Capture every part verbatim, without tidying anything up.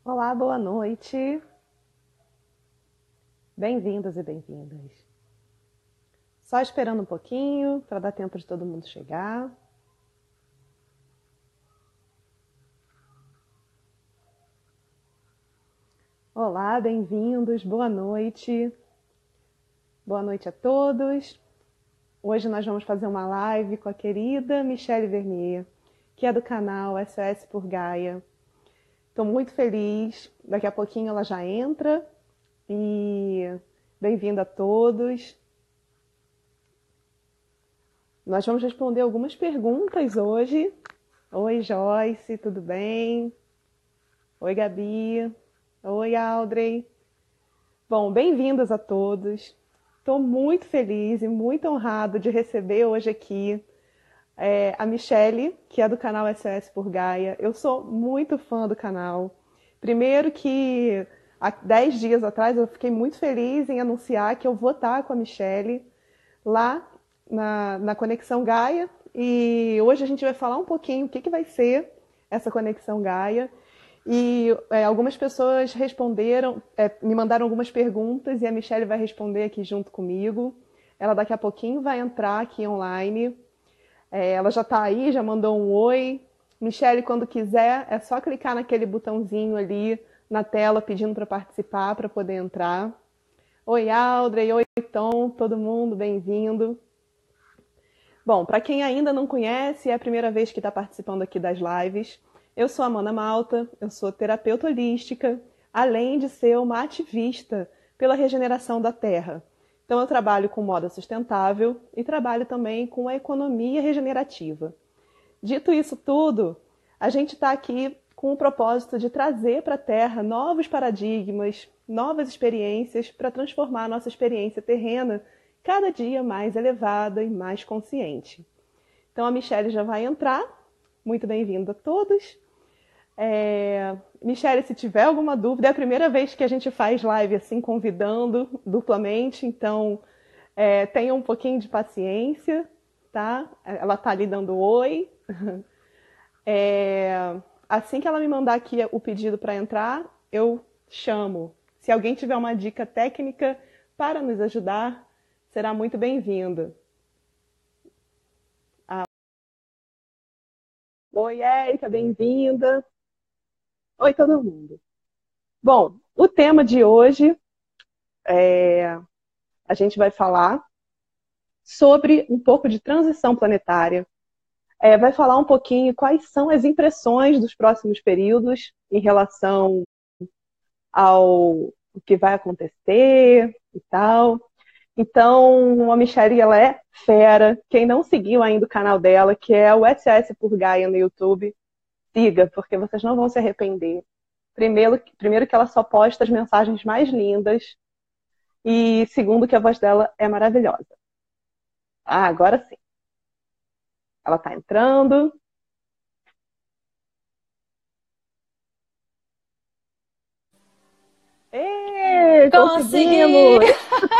Olá, boa noite. Bem-vindos e bem-vindas. Só esperando um pouquinho para dar tempo de todo mundo chegar. Olá, bem-vindos, boa noite. Boa noite a todos. Hoje nós vamos fazer uma live com a querida Michele Vernier, que é do canal S O S por Gaia. Estou muito feliz, daqui a pouquinho ela já entra. E bem-vindo a todos. Nós vamos responder algumas perguntas hoje. Oi, Joyce, tudo bem? Oi, Gabi. Oi, Audrey. Bom, bem-vindos a todos. Estou muito feliz e muito honrado de receber hoje aqui é, a Michele, que é do canal S O S por Gaia. Eu sou muito fã do canal. Primeiro que há dez dias atrás eu fiquei muito feliz em anunciar que eu vou estar com a Michele lá na, na Conexão Gaia. E hoje a gente vai falar um pouquinho o que, que vai ser essa Conexão Gaia. E é, algumas pessoas responderam, é, me mandaram algumas perguntas e a Michele vai responder aqui junto comigo. Ela daqui a pouquinho vai entrar aqui online. É, ela já está aí, já mandou um oi. Michele, quando quiser, é só clicar naquele botãozinho ali na tela pedindo para participar, para poder entrar. Oi, Audrey, oi, Tom, todo mundo, bem-vindo. Bom, para quem ainda não conhece, é a primeira vez que está participando aqui das lives. Eu sou a Amanda Malta, eu sou terapeuta holística, além de ser uma ativista pela regeneração da Terra. Então eu trabalho com moda sustentável e trabalho também com a economia regenerativa. Dito isso tudo, a gente está aqui com o propósito de trazer para a Terra novos paradigmas, novas experiências para transformar a nossa experiência terrena cada dia mais elevada e mais consciente. Então a Michele já vai entrar. Muito bem-vindo a todos. É... Michele, se tiver alguma dúvida, é a primeira vez que a gente faz live assim, convidando duplamente, então é, tenha um pouquinho de paciência, tá? Ela tá ali dando oi. É... Assim que ela me mandar aqui o pedido para entrar, eu chamo. Se alguém tiver uma dica técnica para nos ajudar, será muito bem-vindo. Ah. Oi, Érica, bem-vinda. Oi, todo mundo. Bom, o tema de hoje, é... a gente vai falar sobre um pouco de transição planetária. É, vai falar um pouquinho quais são as impressões dos próximos períodos em relação ao que vai acontecer e tal. Então, a Michele, ela é fera. Quem não seguiu ainda o canal dela, que é o S O S por Gaia no YouTube, siga, porque vocês não vão se arrepender. Primeiro, primeiro que ela só posta as mensagens mais lindas e segundo que a voz dela é maravilhosa. Ah, agora sim. Ela está entrando. Ê, Consegui! conseguimos!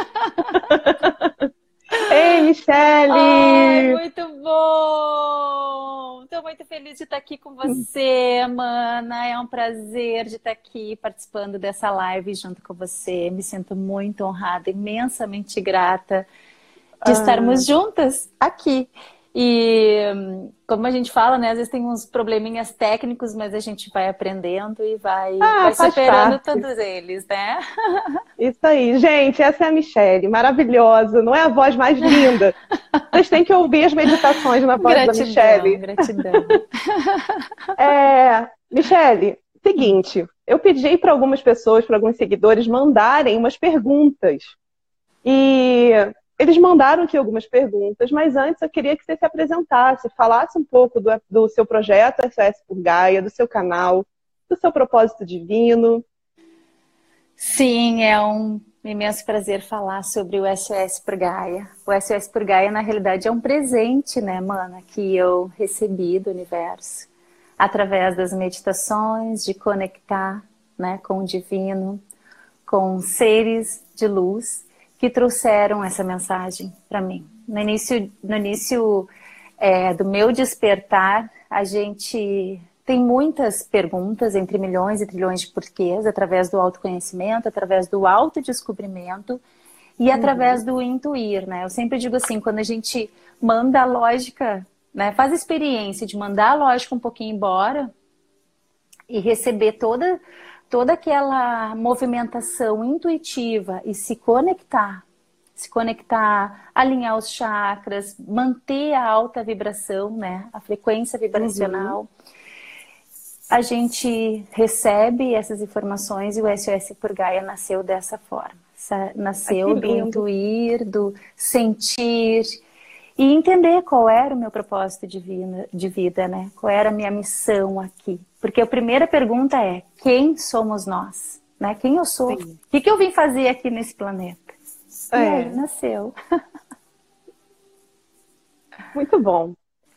Ei, Ai, Michele! muito bom! Estou muito feliz de estar aqui com você, Mana. É um prazer de estar aqui participando dessa live junto com você. Me sinto muito honrada, imensamente grata de Ah, estarmos juntas aqui. E como a gente fala, né? Às vezes tem uns probleminhas técnicos, mas a gente vai aprendendo e vai, ah, vai faz superando parte. todos eles, né? Isso aí. Gente, essa é a Michele, maravilhosa. Não é a voz mais linda? Vocês têm que ouvir as meditações na voz da Gratidão, Michele. gratidão. É, Michele, Hum. seguinte, eu pedi para algumas pessoas, para alguns seguidores, mandarem umas perguntas. E eles mandaram aqui algumas perguntas, mas antes eu queria que você se apresentasse, falasse um pouco do, do seu projeto S O S por Gaia, do seu canal, do seu propósito divino. Sim, é um imenso prazer falar sobre o S O S por Gaia. O S O S por Gaia, na realidade, é um presente, né, mana, que eu recebi do universo através das meditações, de conectar, né, com o divino, com seres de luz que trouxeram essa mensagem para mim. No início, no início é, do meu despertar, a gente tem muitas perguntas entre milhões e trilhões de porquês, através do autoconhecimento, através do autodescobrimento e uhum. através do intuir, né? Eu sempre digo assim, quando a gente manda a lógica, né, faz a experiência de mandar a lógica um pouquinho embora e receber toda, toda aquela movimentação intuitiva e se conectar, se conectar, alinhar os chakras, manter a alta vibração, né, a frequência vibracional. Uhum. A gente recebe essas informações e o S O S por Gaia nasceu dessa forma. Nasceu do intuir, do sentir e entender qual era o meu propósito de vida, de vida, né? Qual era a minha missão aqui. Porque a primeira pergunta é, quem somos nós? Né? Quem eu sou? Sim. O que, que eu vim fazer aqui nesse planeta? É. E aí nasceu. Muito bom.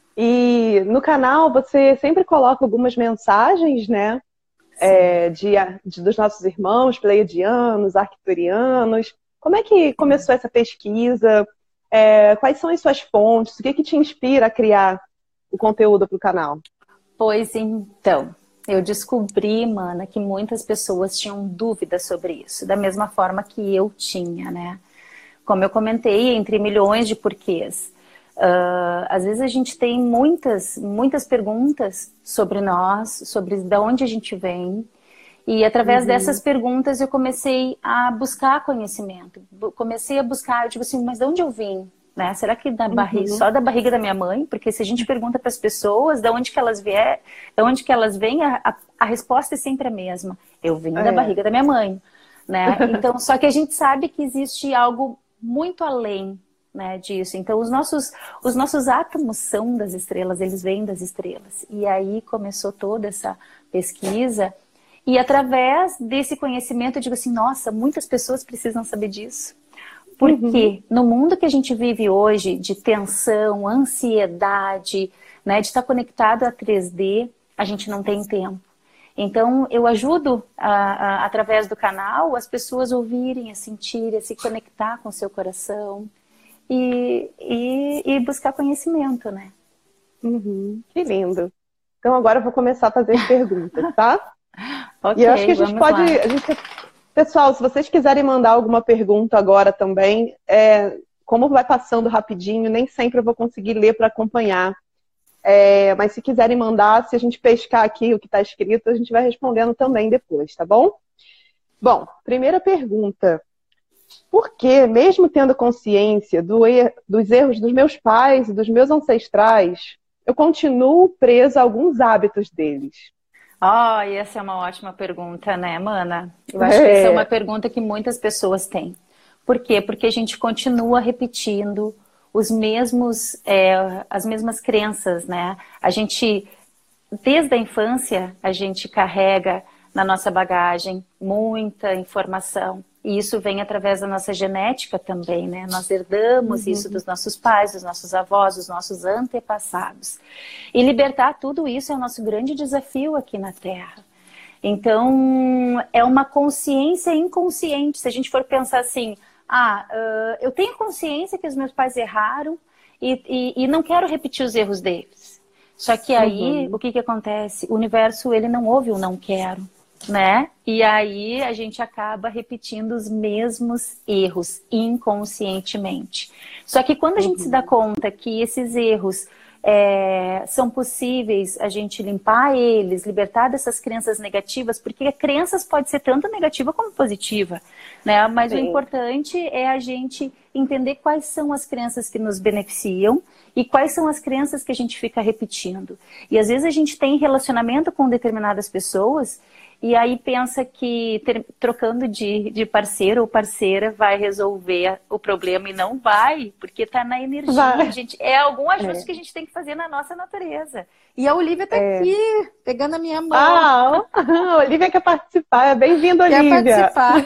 E no canal você sempre coloca algumas mensagens, né? É, de, de, dos nossos irmãos pleiadianos, arcturianos. Como é que começou essa pesquisa? É, quais são as suas fontes? O que, que te inspira a criar o conteúdo para o canal? Pois então, eu descobri, mana, que muitas pessoas tinham dúvidas sobre isso, da mesma forma que eu tinha, né? Como eu comentei, entre milhões de porquês. Uh, às vezes a gente tem muitas, muitas perguntas sobre nós, sobre de onde a gente vem. E através uhum. dessas perguntas eu comecei a buscar conhecimento. Comecei a buscar, eu digo assim, mas de onde eu vim? Né? Será que da barriga, uhum. só da barriga da minha mãe? Porque se a gente pergunta para as pessoas de onde que elas vier, de onde que elas vêm, a, a, a resposta é sempre a mesma. Eu vim é. da barriga da minha mãe. Né? Então, só que a gente sabe que existe algo muito além, né, disso. Então, os nossos, os nossos átomos são das estrelas, eles vêm das estrelas. E aí começou toda essa pesquisa. E através desse conhecimento, eu digo assim, nossa, muitas pessoas precisam saber disso. Porque uhum. no mundo que a gente vive hoje, de tensão, ansiedade, né, de estar conectado a três D, a gente não tem tempo. Então, eu ajudo, a, a, através do canal, as pessoas a ouvirem, a sentirem, a se conectar com o seu coração e, e, e buscar conhecimento, né? Uhum. Que lindo. Então, agora eu vou começar a fazer as perguntas, tá? Ok, e eu acho que a gente pode... A gente, pessoal, se vocês quiserem mandar alguma pergunta agora também, é, como vai passando rapidinho, nem sempre eu vou conseguir ler para acompanhar. É, mas se quiserem mandar, se a gente pescar aqui o que está escrito, a gente vai respondendo também depois, tá bom? Bom, primeira pergunta. Por que, mesmo tendo consciência do er dos erros dos meus pais e dos meus ancestrais, eu continuo presa a alguns hábitos deles? Ah, oh, essa é uma ótima pergunta, né, mana? Eu acho é. que essa é uma pergunta que muitas pessoas têm. Por quê? Porque a gente continua repetindo os mesmos, é, as mesmas crenças, né? A gente, desde a infância, a gente carrega na nossa bagagem muita informação. E isso vem através da nossa genética também, né? Nós herdamos uhum. isso dos nossos pais, dos nossos avós, dos nossos antepassados. E libertar tudo isso é o nosso grande desafio aqui na Terra. Então, é uma consciência inconsciente. Se a gente for pensar assim, ah, uh, eu tenho consciência que os meus pais erraram e, e, e não quero repetir os erros deles. Só que aí, uhum. o que que acontece? O universo, ele não ouve o não quero, né? E aí a gente acaba repetindo os mesmos erros inconscientemente. Só que quando a gente uhum. se dá conta que esses erros é, são possíveis a gente limpar eles, libertar dessas crenças negativas, porque crenças pode ser tanto negativa como positiva, né? Mas Sim. o importante é a gente entender quais são as crenças que nos beneficiam e quais são as crenças que a gente fica repetindo. E às vezes a gente tem relacionamento com determinadas pessoas e aí pensa que ter, trocando de, de parceiro ou parceira vai resolver o problema e não vai, porque está na energia, vai. gente. É algum ajuste é. que a gente tem que fazer na nossa natureza. E a Olivia está é. aqui, pegando a minha mão. Ah, a Olivia quer participar. Bem-vinda, Olivia. Quer participar.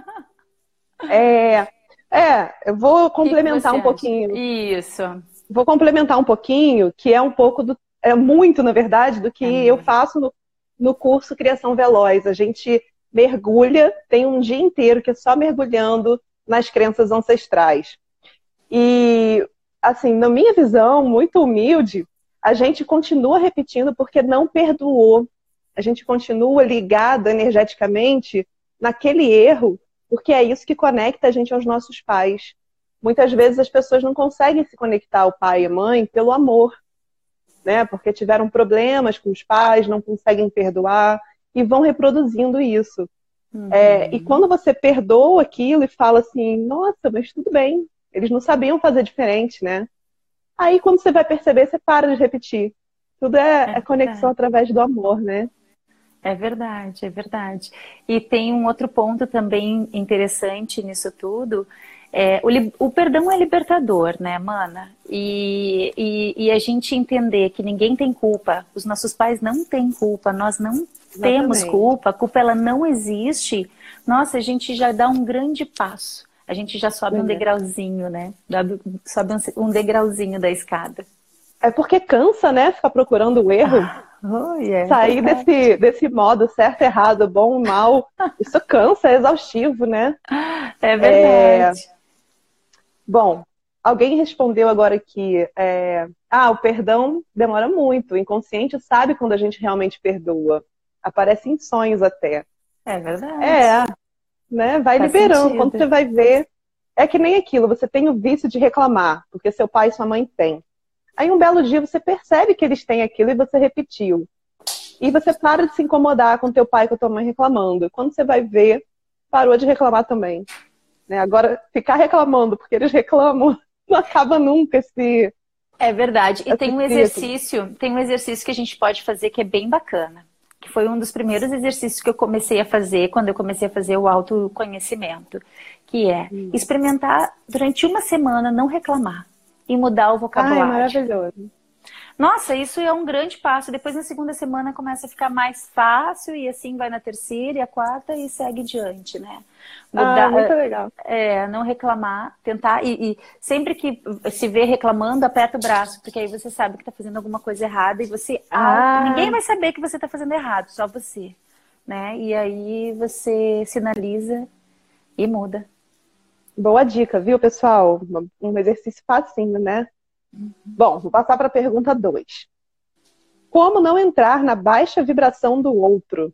é, é, eu vou complementar que que um pouquinho. Isso. Vou complementar um pouquinho, que é um pouco, do, é muito, na verdade, do que é eu faço no No curso Criação Veloz. A gente mergulha, tem um dia inteiro que é só mergulhando nas crenças ancestrais. E, assim, na minha visão, muito humilde, a gente continua repetindo porque não perdoou. A gente continua ligado energeticamente naquele erro, porque é isso que conecta a gente aos nossos pais. Muitas vezes as pessoas não conseguem se conectar ao pai e à mãe pelo amor, né? Porque tiveram problemas com os pais, não conseguem perdoar e vão reproduzindo isso. Uhum. É, e quando você perdoa aquilo e fala assim, nossa, mas tudo bem, eles não sabiam fazer diferente, né? Aí quando você vai perceber, você para de repetir. Tudo é, é, é conexão através do amor, né? É verdade, é verdade. E tem um outro ponto também interessante nisso tudo. É, o, o perdão é libertador, né, mana? E, e, e a gente entender que ninguém tem culpa, os nossos pais não têm culpa, nós não Exatamente. Temos culpa, a culpa ela não existe. Nossa, a gente já dá um grande passo. A gente já sobe um degrauzinho, né? Sobe um degrauzinho da escada. É porque cansa, né? Ficar procurando o erro. Ah, oh, yeah, Sair desse, desse modo certo, errado, bom, mal. Isso cansa, é exaustivo, né? É verdade. É... Bom, alguém respondeu agora aqui. É... Ah, o perdão demora muito. O inconsciente sabe quando a gente realmente perdoa. Aparece em sonhos até. É verdade. É, né? Vai Faz liberando. sentido. Quando você vai ver, é que nem aquilo. Você tem o vício de reclamar, porque seu pai e sua mãe têm. Aí um belo dia você percebe que eles têm aquilo e você repetiu. E você para de se incomodar com teu pai e com tua mãe reclamando. Quando você vai ver, parou de reclamar também. Né? Agora, ficar reclamando porque eles reclamam, não acaba nunca esse... É verdade. E tem um exercício, tem um exercício que a gente pode fazer que é bem bacana. Que foi um dos primeiros exercícios que eu comecei a fazer quando eu comecei a fazer o autoconhecimento. Que é hum. experimentar durante uma semana não reclamar. E mudar o vocabulário. Ah, é maravilhoso. Nossa, isso é um grande passo. Depois na segunda semana começa a ficar mais fácil e assim vai na terceira e a quarta e segue diante, né? Mudar, ah, muito legal. É, não reclamar, tentar e, e sempre que se vê reclamando, aperta o braço, porque aí você sabe que tá fazendo alguma coisa errada e você... Ah. Ah, ninguém vai saber que você tá fazendo errado, só você, né? E aí você sinaliza e muda. Boa dica, viu, pessoal? Um exercício facinho, né? Uhum. Bom, vou passar para a pergunta dois. Como não entrar na baixa vibração do outro?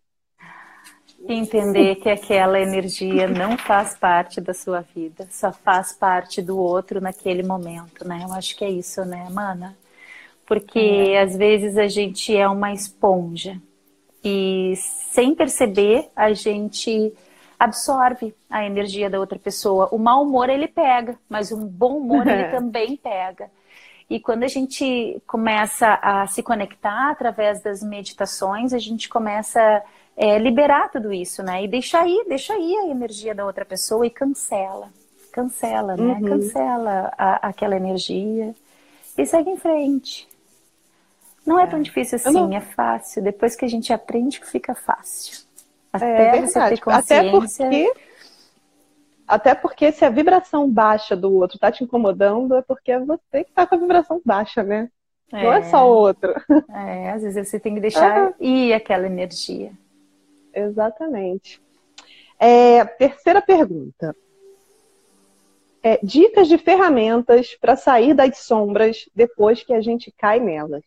Entender que aquela energia não faz parte da sua vida, só faz parte do outro naquele momento, né? Eu acho que é isso, né, mana? Porque é. às vezes a gente é uma esponja e sem perceber a gente... absorve a energia da outra pessoa. O mau humor ele pega, mas um bom humor ele também pega. E quando a gente começa a se conectar através das meditações, a gente começa a é, liberar tudo isso, né? E deixa ir, deixa ir a energia da outra pessoa e cancela. Cancela, né? Uhum. Cancela a, aquela energia e segue em frente. Não é, é tão difícil assim, não... é fácil. Depois que a gente aprende que fica fácil. Até é você ter consciência. Até porque, até porque se a vibração baixa do outro tá te incomodando, é porque é você que tá com a vibração baixa, né? É. Não é só o outro. É, às vezes você tem que deixar ah. ir aquela energia. Exatamente. É, terceira pergunta. É, dicas de ferramentas para sair das sombras depois que a gente cai nelas.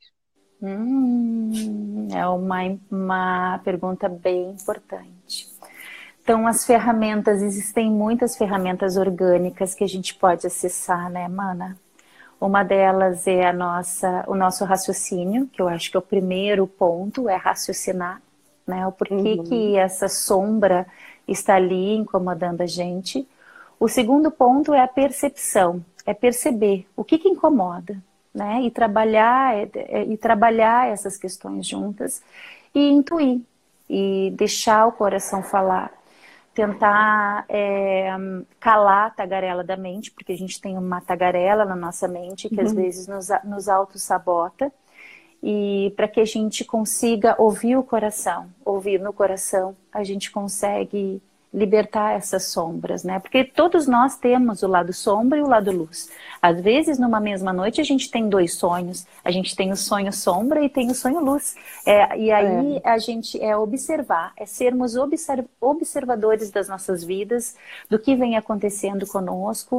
Hum, é uma, uma pergunta bem importante. Então, as ferramentas, existem muitas ferramentas orgânicas que a gente pode acessar, né, mana? Uma delas é a nossa, o nosso raciocínio, que eu acho que é o primeiro ponto, é raciocinar, né? O porquê uhum. que essa sombra está ali incomodando a gente. O segundo ponto é a percepção, é perceber o que que incomoda. Né? E trabalhar, e trabalhar essas questões juntas e intuir, e deixar o coração falar, tentar é, calar a tagarela da mente, porque a gente tem uma tagarela na nossa mente que uhum. às vezes nos, nos auto-sabota, e para que a gente consiga ouvir o coração, ouvir no coração, a gente consegue libertar essas sombras, né? Porque todos nós temos o lado sombra e o lado luz. Às vezes, numa mesma noite, a gente tem dois sonhos. A gente tem o sonho sombra e tem o sonho luz. É, e aí, é. a gente é observar, é sermos observ- observadores das nossas vidas, do que vem acontecendo conosco,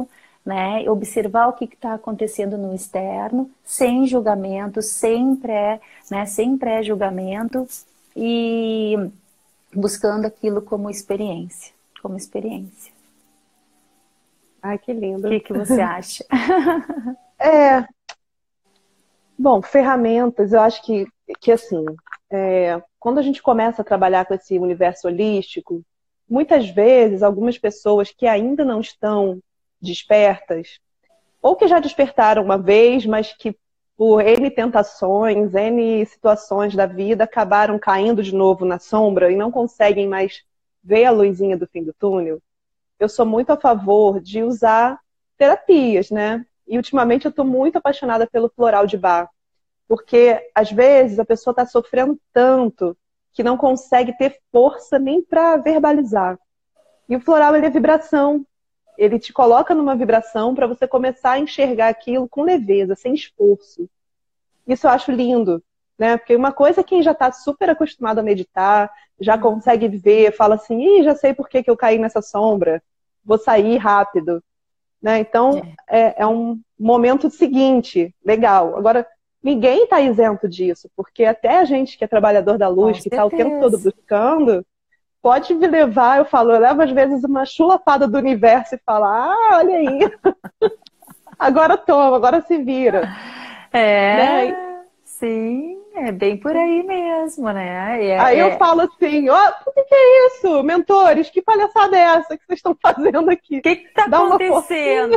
né? Observar o que está acontecendo no externo, sem julgamento, sem pré, né? Sem pré-julgamento e buscando aquilo como experiência, como experiência. Ai, que O lindo. que que você acha? É, bom, ferramentas, eu acho que, que assim, é, quando a gente começa a trabalhar com esse universo holístico, muitas vezes algumas pessoas que ainda não estão despertas, ou que já despertaram uma vez, mas que por N tentações, N situações da vida, acabaram caindo de novo na sombra e não conseguem mais ver a luzinha do fim do túnel. Eu sou muito a favor de usar terapias, né? E ultimamente eu estou muito apaixonada pelo floral de Bach, porque às vezes a pessoa está sofrendo tanto que não consegue ter força nem para verbalizar. E o floral, ele é vibração. Ele te coloca numa vibração para você começar a enxergar aquilo com leveza, sem esforço. Isso eu acho lindo, né? Porque uma coisa é quem já está super acostumado a meditar, já consegue ver, fala assim, ih, já sei por que que eu caí nessa sombra, vou sair rápido, né? Então, é, é um momento seguinte, legal. Agora, ninguém está isento disso, porque até a gente que é trabalhador da luz, Com que está o tempo todo certeza. buscando, pode me levar, eu falo, eu levo às vezes uma chulapada do universo e falo, ah, olha aí, agora toma, agora se vira, né? E É, sim, é bem por aí mesmo, né? aí É, eu é... falo assim, ó, oh, por que que é isso? Mentores, que palhaçada é essa que vocês estão fazendo O aqui? que que tá Dá uma acontecendo? forcinha,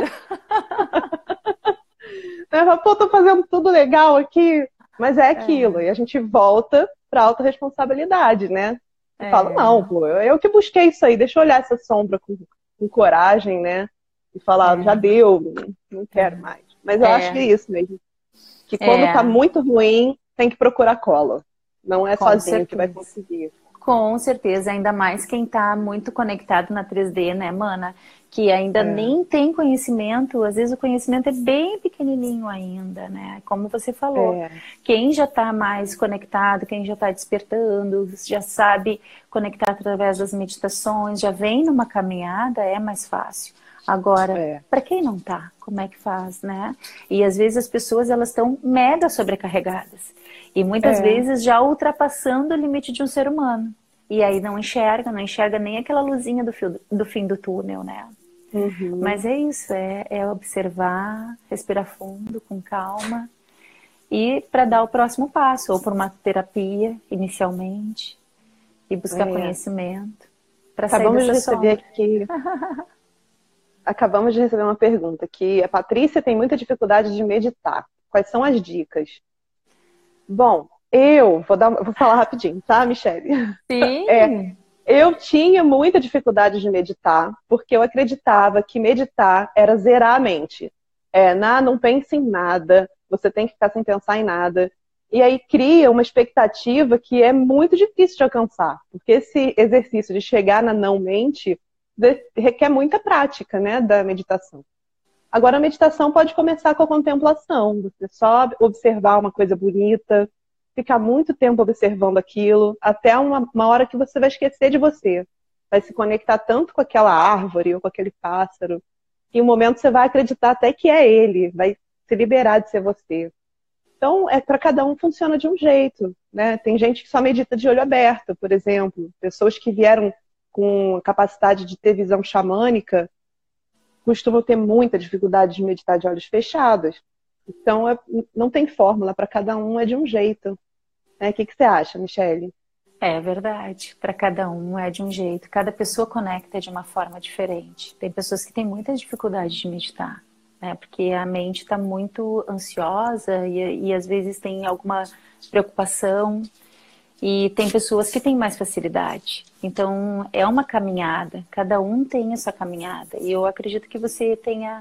né? Fala, pô, tô fazendo tudo legal aqui, mas é aquilo, e a gente volta pra autorresponsabilidade, né? E falo, não, É, pô, eu, eu que busquei isso aí, deixa eu olhar essa sombra com, com coragem, né? E falar, já é, deu, não quero mais. Mas eu acho que é é, isso mesmo. Que quando tá é, muito ruim, tem que procurar cola. Não é com sozinho que vai certeza. conseguir. Com certeza, ainda mais quem está muito conectado na três D, né, mana? Que ainda É, nem tem conhecimento, às vezes o conhecimento é bem pequenininho ainda, né? Como você falou, é, quem já está mais conectado, quem já está despertando, já sabe conectar através das meditações, já vem numa caminhada, é mais fácil. Agora, é, para quem não tá, como é que faz, né? E às vezes as pessoas elas estão mega sobrecarregadas e muitas é. vezes já ultrapassando o limite de um ser humano. E aí não enxerga, não enxerga nem aquela luzinha do, fio, do fim do túnel, né? Uhum, Mas é isso, é, é observar, respirar fundo, com calma e para dar o próximo passo, ou por uma terapia inicialmente e buscar é. conhecimento para sair Acabamos de dessa receber sombra. aqui, acabamos de receber uma pergunta que a Patrícia tem muita dificuldade de meditar. Quais são as dicas? Bom, eu vou dar, vou falar rapidinho, tá, Michele? É, Sim, eu tinha muita dificuldade de meditar, porque eu acreditava que meditar era zerar a mente. É, na, não pense em nada, você tem que ficar sem pensar em nada. E aí cria uma expectativa que é muito difícil de alcançar, porque esse exercício de chegar na não-mente requer muita prática, né, da meditação. Agora, a meditação pode começar com a contemplação, você só observar uma coisa bonita, ficar muito tempo observando aquilo, até uma, uma hora que você vai esquecer de você. Vai se conectar tanto com aquela árvore ou com aquele pássaro, que em um momento você vai acreditar até que é ele, vai se liberar de ser você. Então, é para cada um funciona de um jeito, né? Tem gente que só medita de olho aberto, por exemplo. Pessoas que vieram com capacidade de ter visão xamânica costumam ter muita dificuldade de meditar de olhos fechados. Então, é, não tem fórmula, para cada um é de um jeito. Né? O que, que você acha, Michele? é verdade. Para cada um é de um jeito. Cada pessoa conecta de uma forma diferente. Tem pessoas que têm muita dificuldade de meditar, né? Porque a mente está muito ansiosa e, e às vezes tem alguma preocupação. E tem pessoas que têm mais facilidade. Então, é uma caminhada. Cada um tem essa caminhada. E eu acredito que você tenha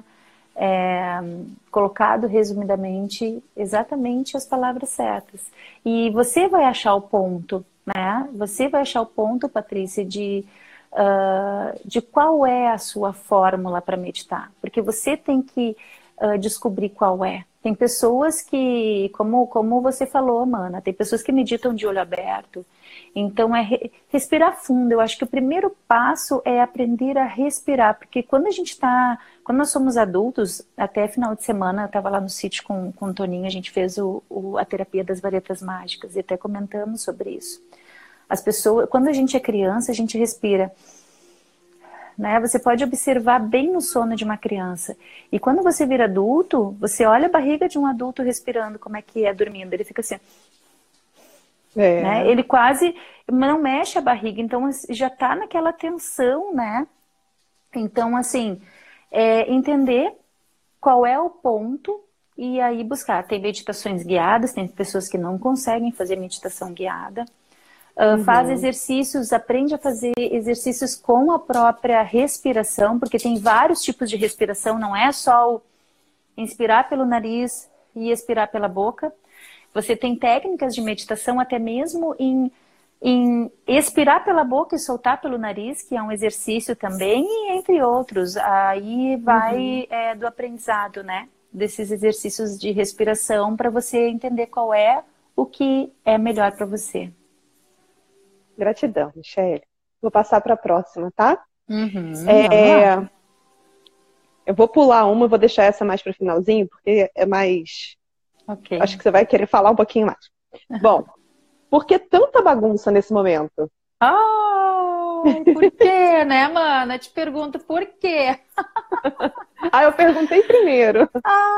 é, colocado resumidamente exatamente as palavras certas. E você vai achar o ponto, né? Você vai achar o ponto, Patrícia, de, uh, de qual é a sua fórmula para meditar. Porque você tem que uh, descobrir qual é. Tem pessoas que, como, como você falou, Mana, tem pessoas que meditam de olho aberto. Então, é re- respirar fundo. Eu acho que o primeiro passo é aprender a respirar, porque quando a gente está, quando nós somos adultos, até final de semana, eu estava lá no sítio com, com o Toninho, a gente fez o, o- a terapia das varetas mágicas e até comentamos sobre isso. As pessoas, quando a gente é criança, a gente respira, né? Você pode observar bem no sono de uma criança. E quando você vira adulto, você olha a barriga de um adulto respirando, como é que é dormindo. Ele fica assim, né? É. Ele quase não mexe a barriga, então assim, já está naquela tensão, né? Então, assim, é entender qual é o ponto e aí buscar. Tem meditações guiadas, tem pessoas que não conseguem fazer meditação guiada. Uh, faz Uhum. exercícios, aprende a fazer exercícios com a própria respiração, porque tem vários tipos de respiração, não é só o inspirar pelo nariz e expirar pela boca. Você tem técnicas de meditação até mesmo em, em expirar pela boca e soltar pelo nariz, que é um exercício também, e entre outros. Aí Uhum. vai é, do aprendizado, né? Desses exercícios de respiração para você entender qual é o que é melhor para você. Gratidão, Michele. Vou passar para a próxima, tá? Uhum, vamos lá. É, eu vou pular uma, eu vou deixar essa mais para o finalzinho, porque é mais. Ok. Acho que você vai querer falar um pouquinho mais. Bom, por que tanta bagunça nesse momento? Ai, por quê, né, mana? Eu te pergunto por quê. Ah, eu perguntei primeiro.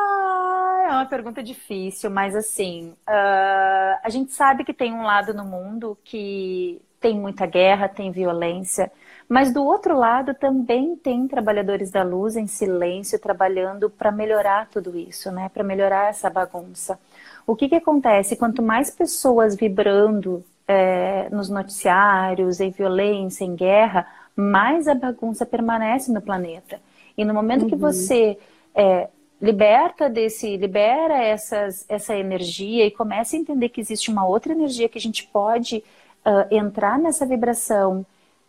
Ah, é uma pergunta difícil, mas assim, ah, a gente sabe que tem um lado no mundo que tem muita guerra, tem violência, mas do outro lado também tem trabalhadores da luz em silêncio trabalhando para melhorar tudo isso, né? Para melhorar essa bagunça. O que que acontece? Quanto mais pessoas vibrando é, nos noticiários, em violência, em guerra, mais a bagunça permanece no planeta. E no momento que Uhum. você é, liberta desse, libera essas, essa energia e começa a entender que existe uma outra energia que a gente pode uh, entrar nessa vibração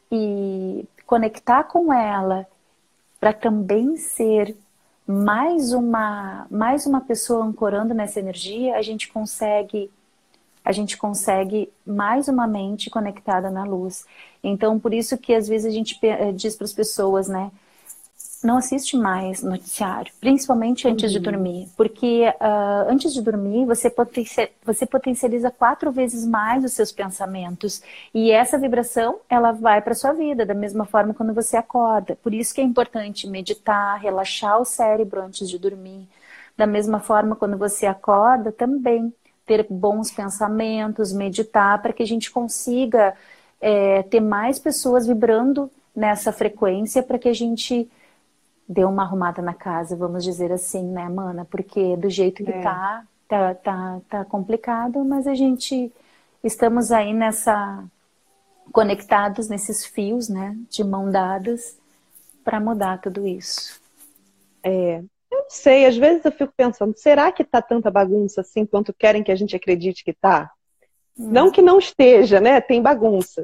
e conectar com ela para também ser mais uma, mais uma pessoa ancorando nessa energia, a gente consegue a gente consegue mais uma mente conectada na luz. Então, por isso que às vezes a gente diz para as pessoas, né? Não assiste mais noticiário, principalmente antes de Uhum. dormir, porque uh, antes de dormir você, potencia, você potencializa quatro vezes mais os seus pensamentos e essa vibração ela vai para sua vida da mesma forma quando você acorda. Por isso que é importante meditar, relaxar o cérebro antes de dormir. Da mesma forma quando você acorda também ter bons pensamentos, meditar para que a gente consiga é, ter mais pessoas vibrando nessa frequência para que a gente deu uma arrumada na casa, vamos dizer assim, né, mana? Porque do jeito que É, tá, tá, tá, tá complicado, mas a gente estamos aí nessa conectados nesses fios, né, de mão dadas para mudar tudo isso. é. Eu não sei, às vezes eu fico pensando, será que tá tanta bagunça assim quanto querem que a gente acredite que tá? Não Hum. que não esteja, né? Tem bagunça.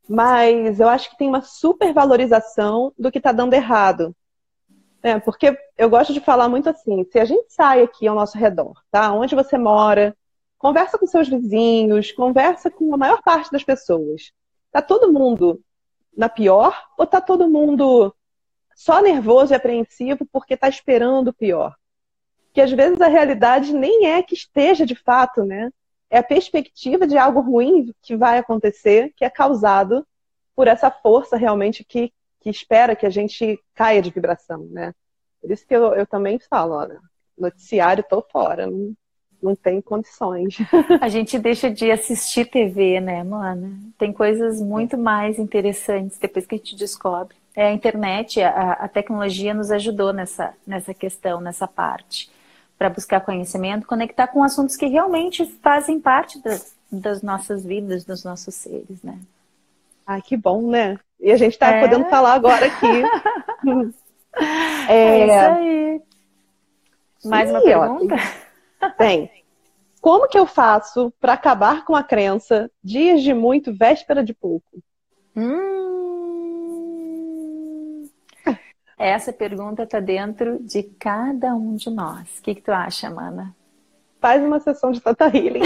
Mas eu acho que tem uma supervalorização do que tá dando errado. É, porque eu gosto de falar muito assim, se a gente sai aqui ao nosso redor, tá? Onde você mora, conversa com seus vizinhos, conversa com a maior parte das pessoas. Tá todo mundo na pior ou tá todo mundo só nervoso e apreensivo porque tá esperando o pior? Que às vezes a realidade nem é que esteja de fato, né? É a perspectiva de algo ruim que vai acontecer, que é causado por essa força realmente que, que espera que a gente caia de vibração, né? Por isso que eu, eu também falo, olha, noticiário tô fora, não, não tem condições. A gente deixa de assistir T V, né, mana? Tem coisas muito mais interessantes depois que a gente descobre. É, a internet, a, a tecnologia nos ajudou nessa, nessa questão, nessa parte, para buscar conhecimento, conectar com assuntos que realmente fazem parte das, das nossas vidas, dos nossos seres, né? Ai, que bom, né? E a gente tá podendo É, falar agora aqui. é isso É... aí. Mais uma Ih, ó, pergunta? tem. Como que eu faço para acabar com a crença dias de muito, véspera de pouco? Hum, Essa pergunta está dentro de cada um de nós. O que, que tu acha, Mana? Faz uma sessão de Theta Healing.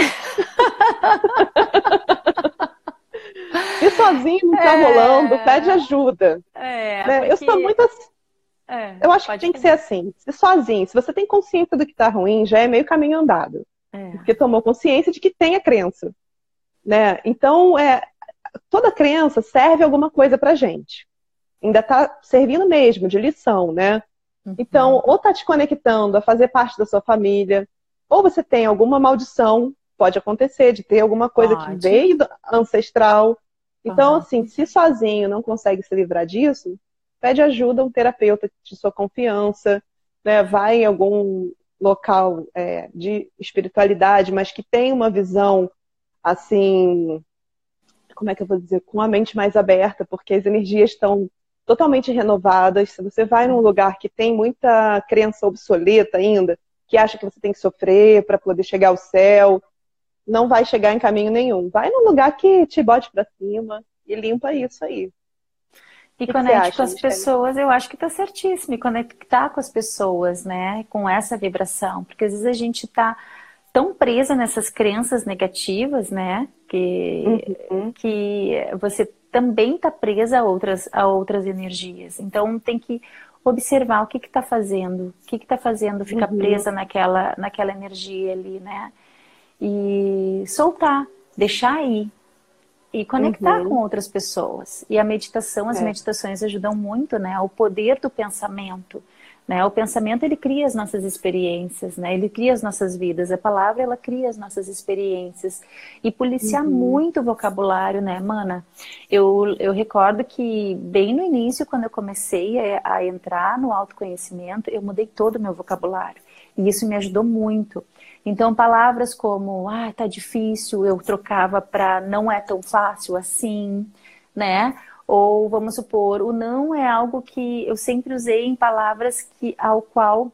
E sozinho não tá é... rolando, pede ajuda. É, né? porque... Eu sou muito assim. É, eu acho que tem fazer. que ser assim. Se sozinho, se você tem consciência do que tá ruim, já é meio caminho andado. É. Porque tomou consciência de que tem a crença. Né? Então, é, toda crença serve alguma coisa pra gente. Ainda tá servindo mesmo, de lição, né? Uhum. Então, ou tá te conectando a fazer parte da sua família, ou você tem alguma maldição, pode acontecer, de ter alguma coisa pode. que veio ancestral. Então, pode. assim, se sozinho não consegue se livrar disso, pede ajuda a um terapeuta de sua confiança, né? Vai em algum local é, de espiritualidade, mas que tem uma visão, assim, como é que eu vou dizer, com a mente mais aberta, porque as energias estão totalmente renovadas. Se você vai num lugar que tem muita crença obsoleta ainda, que acha que você tem que sofrer para poder chegar ao céu, não vai chegar em caminho nenhum. Vai num lugar que te bote para cima e limpa isso aí. E conecte com as pessoas, eu acho que tá certíssimo. E conectar com as pessoas, né? Com essa vibração. Porque às vezes a gente tá tão presa nessas crenças negativas, né? Que, uhum. que você também tá presa a outras, a outras energias. Então tem que observar o que que tá fazendo. O que que tá fazendo ficar uhum. presa naquela, naquela energia ali, né? E soltar, deixar ir. E conectar uhum. com outras pessoas. E a meditação, as é. meditações ajudam muito, né? O poder do pensamento. Né? O pensamento, ele cria as nossas experiências, né? Ele cria as nossas vidas. A palavra, ela cria as nossas experiências. E policiar uhum. muito o vocabulário, né, Mana? Eu, eu recordo que bem no início, quando eu comecei a, a entrar no autoconhecimento, eu mudei todo o meu vocabulário. E isso me ajudou muito. Então, palavras como, ah, tá difícil, eu trocava para não é tão fácil assim, né? Ou, vamos supor, o não é algo que eu sempre usei em palavras que, ao qual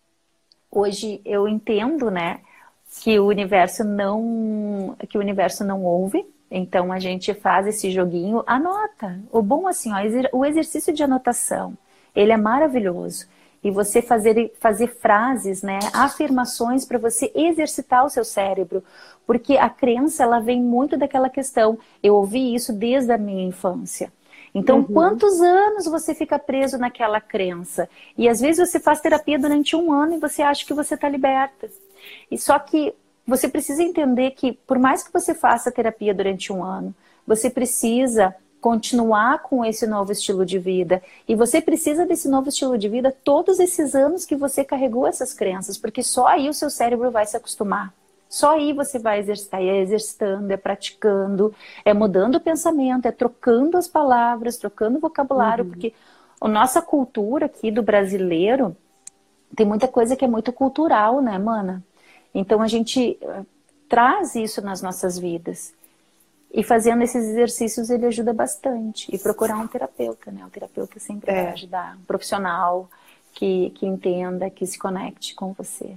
hoje eu entendo, né? Que o universo não, que o universo não ouve. Então, a gente faz esse joguinho, anota. O bom, assim, ó, o exercício de anotação, ele é maravilhoso. E você fazer, fazer frases, né, afirmações para você exercitar o seu cérebro. Porque a crença, ela vem muito daquela questão. Eu ouvi isso desde a minha infância. Então, uhum. quantos anos você fica preso naquela crença? E às vezes você faz terapia durante um ano e você acha que você está liberta. E só que você precisa entender que, por mais que você faça terapia durante um ano, você precisa continuar com esse novo estilo de vida. E você precisa desse novo estilo de vida todos esses anos que você carregou essas crenças, porque só aí o seu cérebro vai se acostumar. Só aí você vai exercitar, e é exercitando, é praticando, é mudando o pensamento, é trocando as palavras, trocando o vocabulário, uhum. porque a nossa cultura aqui do brasileiro tem muita coisa que é muito cultural, né, Mana? Então a gente traz isso nas nossas vidas. E fazendo esses exercícios ele ajuda bastante. E procurar um terapeuta, né? O terapeuta sempre é. vai ajudar. Um profissional que, que entenda, que se conecte com você.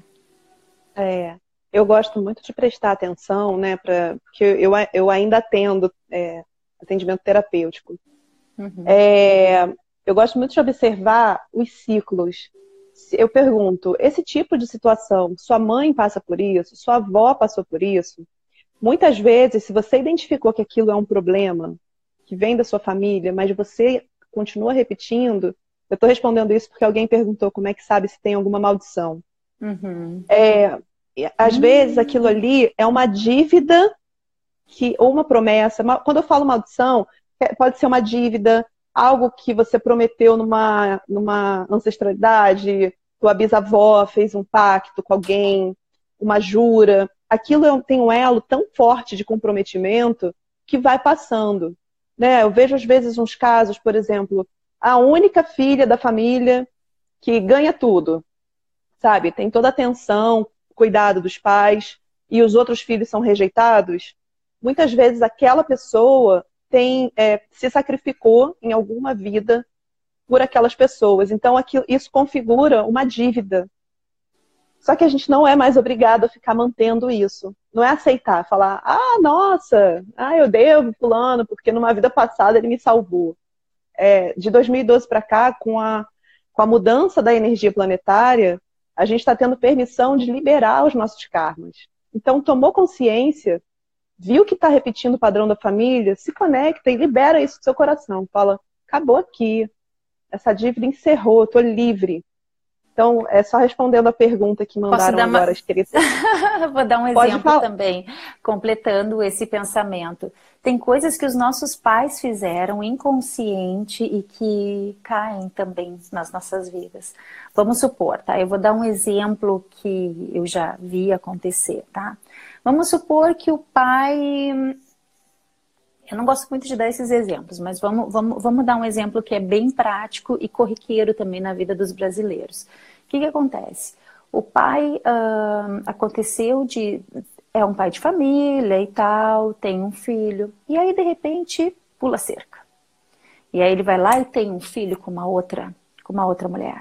É. Eu gosto muito de prestar atenção, né? Pra, porque eu, eu ainda atendo é, atendimento terapêutico. Uhum. É, eu gosto muito de observar os ciclos. Eu pergunto, esse tipo de situação, sua mãe passa por isso? Sua avó passou por isso? Muitas vezes, se você identificou que aquilo é um problema, que vem da sua família, mas você continua repetindo, eu estou respondendo isso porque alguém perguntou como é que sabe se tem alguma maldição. Uhum. É, às uhum. vezes, aquilo ali é uma dívida que, ou uma promessa. Quando eu falo maldição, pode ser uma dívida, algo que você prometeu numa, numa ancestralidade, tua bisavó fez um pacto com alguém, uma jura. Aquilo tem um elo tão forte de comprometimento que vai passando. Né? Eu vejo às vezes uns casos, por exemplo, a única filha da família que ganha tudo, sabe? Tem toda a atenção, cuidado dos pais, e os outros filhos são rejeitados. Muitas vezes aquela pessoa tem, é, se sacrificou em alguma vida por aquelas pessoas. Então aquilo, isso configura uma dívida. Só que a gente não é mais obrigado a ficar mantendo isso. Não é aceitar, falar, ah, nossa, ah, eu devo fulano, porque numa vida passada ele me salvou. É, de dois mil e doze para cá, com a com a mudança da energia planetária, a gente está tendo permissão de liberar os nossos karmas. Então, tomou consciência, viu que está repetindo o padrão da família, se conecta e libera isso do seu coração. Fala, acabou aqui, essa dívida encerrou, eu estou livre. Então, é só respondendo a pergunta que mandaram agora, as queridas. Vou dar um exemplo também, completando esse pensamento. Tem coisas que os nossos pais fizeram inconsciente e que caem também nas nossas vidas. Vamos supor, tá? Eu vou dar um exemplo que eu já vi acontecer, tá? Vamos supor que o pai... Eu não gosto muito de dar esses exemplos, mas vamos, vamos, vamos dar um exemplo que é bem prático e corriqueiro também na vida dos brasileiros. O que que acontece? O pai, uh, aconteceu de... É um pai de família e tal, tem um filho, e aí de repente pula a cerca. E aí ele vai lá e tem um filho com uma outra, com uma outra mulher.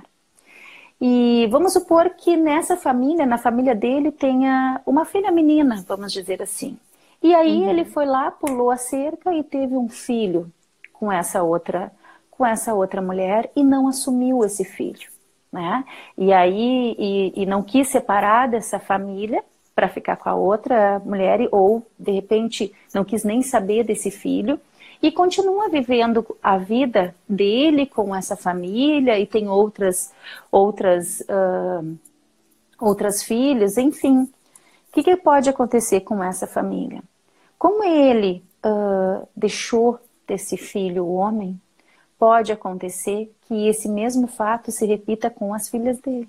E vamos supor que nessa família, na família dele, tenha uma filha menina, vamos dizer assim. E aí uhum. ele foi lá, pulou a cerca e teve um filho com essa outra, com essa outra mulher e não assumiu esse filho, né? E aí e, e não quis separar dessa família para ficar com a outra mulher ou de repente não quis nem saber desse filho e continua vivendo a vida dele com essa família e tem outras outras uh, outras filhas, enfim. O que, que pode acontecer com essa família? Como ele uh, deixou desse filho o homem, pode acontecer que esse mesmo fato se repita com as filhas dele,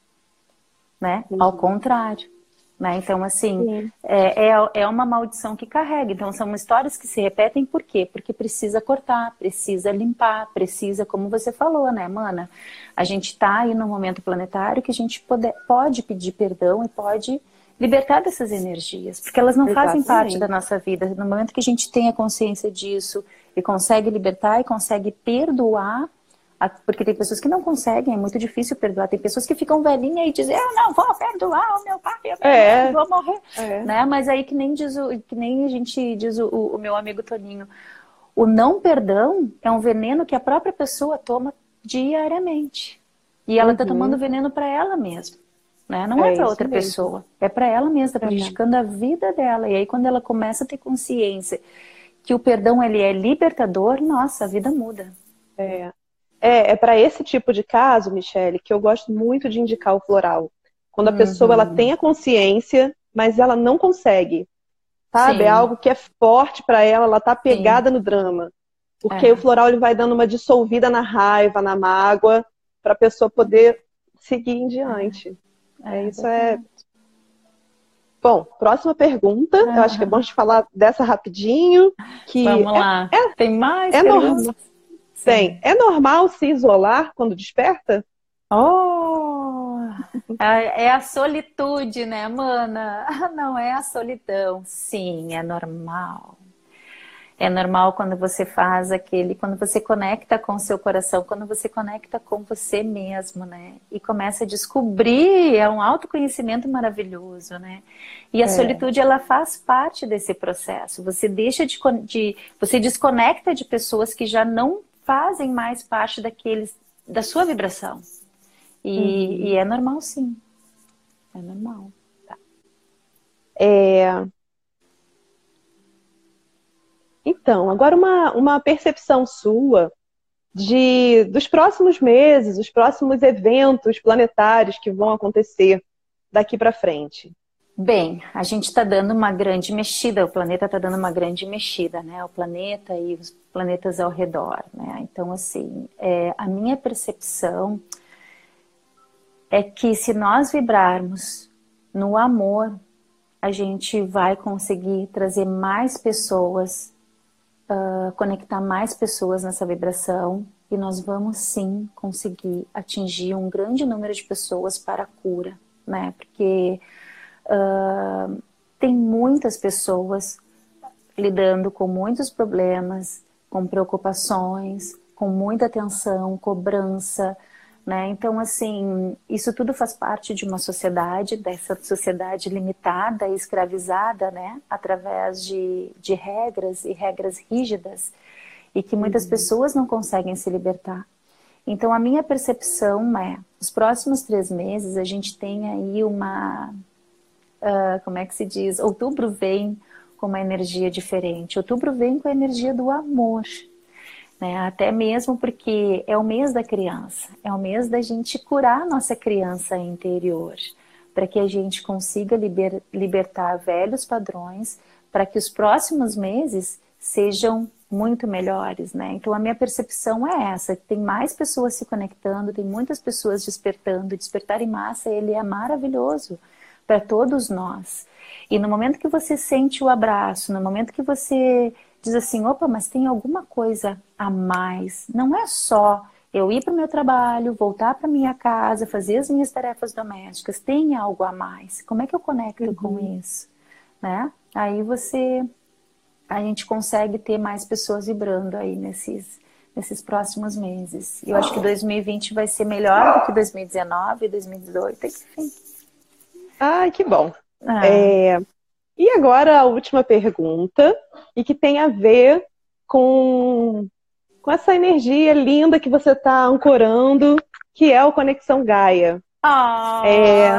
né? Uhum. Ao contrário, né? Então, assim, é, é, é uma maldição que carrega. Então, são histórias que se repetem por quê? Porque precisa cortar, precisa limpar, precisa, como você falou, né, mana? A gente tá aí num momento planetário que a gente pode, pode pedir perdão e pode... libertar dessas energias, porque elas não Exatamente. Fazem parte da nossa vida. No momento que a gente tem a consciência disso e consegue libertar e consegue perdoar, porque tem pessoas que não conseguem, é muito difícil perdoar. Tem pessoas que ficam velhinhas e dizem, eu não vou perdoar o meu pai, eu é. vou morrer. É. Né? Mas aí que nem, diz o, que nem a gente diz o, o meu amigo Toninho, o não perdão é um veneno que a própria pessoa toma diariamente. E ela está uhum. tomando veneno para ela mesma. Né? Não é, é para outra mesmo. Pessoa, é para ela mesma, está prejudicando a vida dela. E aí quando ela começa a ter consciência que o perdão ele é libertador, nossa, a vida muda. É, é, é para esse tipo de caso, Michele, que eu gosto muito de indicar o floral. Quando a uhum. pessoa ela tem a consciência, mas ela não consegue. Sabe? Sim. É algo que é forte para ela, ela tá pegada Sim. no drama. Porque é. o floral ele vai dando uma dissolvida na raiva, na mágoa, para a pessoa poder seguir em diante. É, é isso é... Bom, próxima pergunta. Ah. Eu acho que é bom a gente falar dessa rapidinho. Que Vamos é, lá. É, Tem mais é perguntas? Normal, tem. É normal se isolar quando desperta? Oh! É a solitude, né, mana? Não é a solidão. Sim, é normal. É normal quando você faz aquele, quando você conecta com o seu coração, quando você conecta com você mesmo, né? E começa a descobrir, é um autoconhecimento maravilhoso, né? E a é. solitude, ela faz parte desse processo. Você deixa de, de, você desconecta de pessoas que já não fazem mais parte daqueles, da sua vibração. E, uhum. e é normal, sim. É normal. Tá. É... Então, agora uma, uma percepção sua de, dos próximos meses, os próximos eventos planetários que vão acontecer daqui para frente. Bem, a gente está dando uma grande mexida, o planeta está dando uma grande mexida, né? O planeta e os planetas ao redor, né? Então, assim, é, a minha percepção é que se nós vibrarmos no amor, a gente vai conseguir trazer mais pessoas, Uh, conectar mais pessoas nessa vibração e nós vamos sim conseguir atingir um grande número de pessoas para a cura, né? Porque uh, tem muitas pessoas lidando com muitos problemas, com preocupações, com muita tensão, cobrança, né? Então, assim, isso tudo faz parte de uma sociedade, dessa sociedade limitada e escravizada, né? Através de, de regras e regras rígidas e que muitas uhum. pessoas não conseguem se libertar. Então, a minha percepção é, os próximos três meses, a gente tem aí uma, uh, como é que se diz? Outubro vem com uma energia diferente. Outubro vem com a energia do amor, né? Até mesmo porque é o mês da criança, é o mês da gente curar a nossa criança interior, para que a gente consiga liber, libertar velhos padrões, para que os próximos meses sejam muito melhores, né? Então a minha percepção é essa, tem mais pessoas se conectando, tem muitas pessoas despertando, despertar em massa, ele é maravilhoso para todos nós. E no momento que você sente o abraço, no momento que você diz assim, opa, mas tem alguma coisa a mais, não é só eu ir para o meu trabalho, voltar para minha casa, fazer as minhas tarefas domésticas, tem algo a mais, como é que eu conecto uhum. com isso, né? Aí você... a gente consegue ter mais pessoas vibrando aí nesses, nesses próximos meses. Eu acho que dois mil e vinte vai ser melhor do que dois mil e dezenove, dois mil e dezoito, enfim. Ai, que bom. Ah. É... E agora a última pergunta, e que tem a ver com, com essa energia linda que você está ancorando, que é o Conexão Gaia. Oh. É...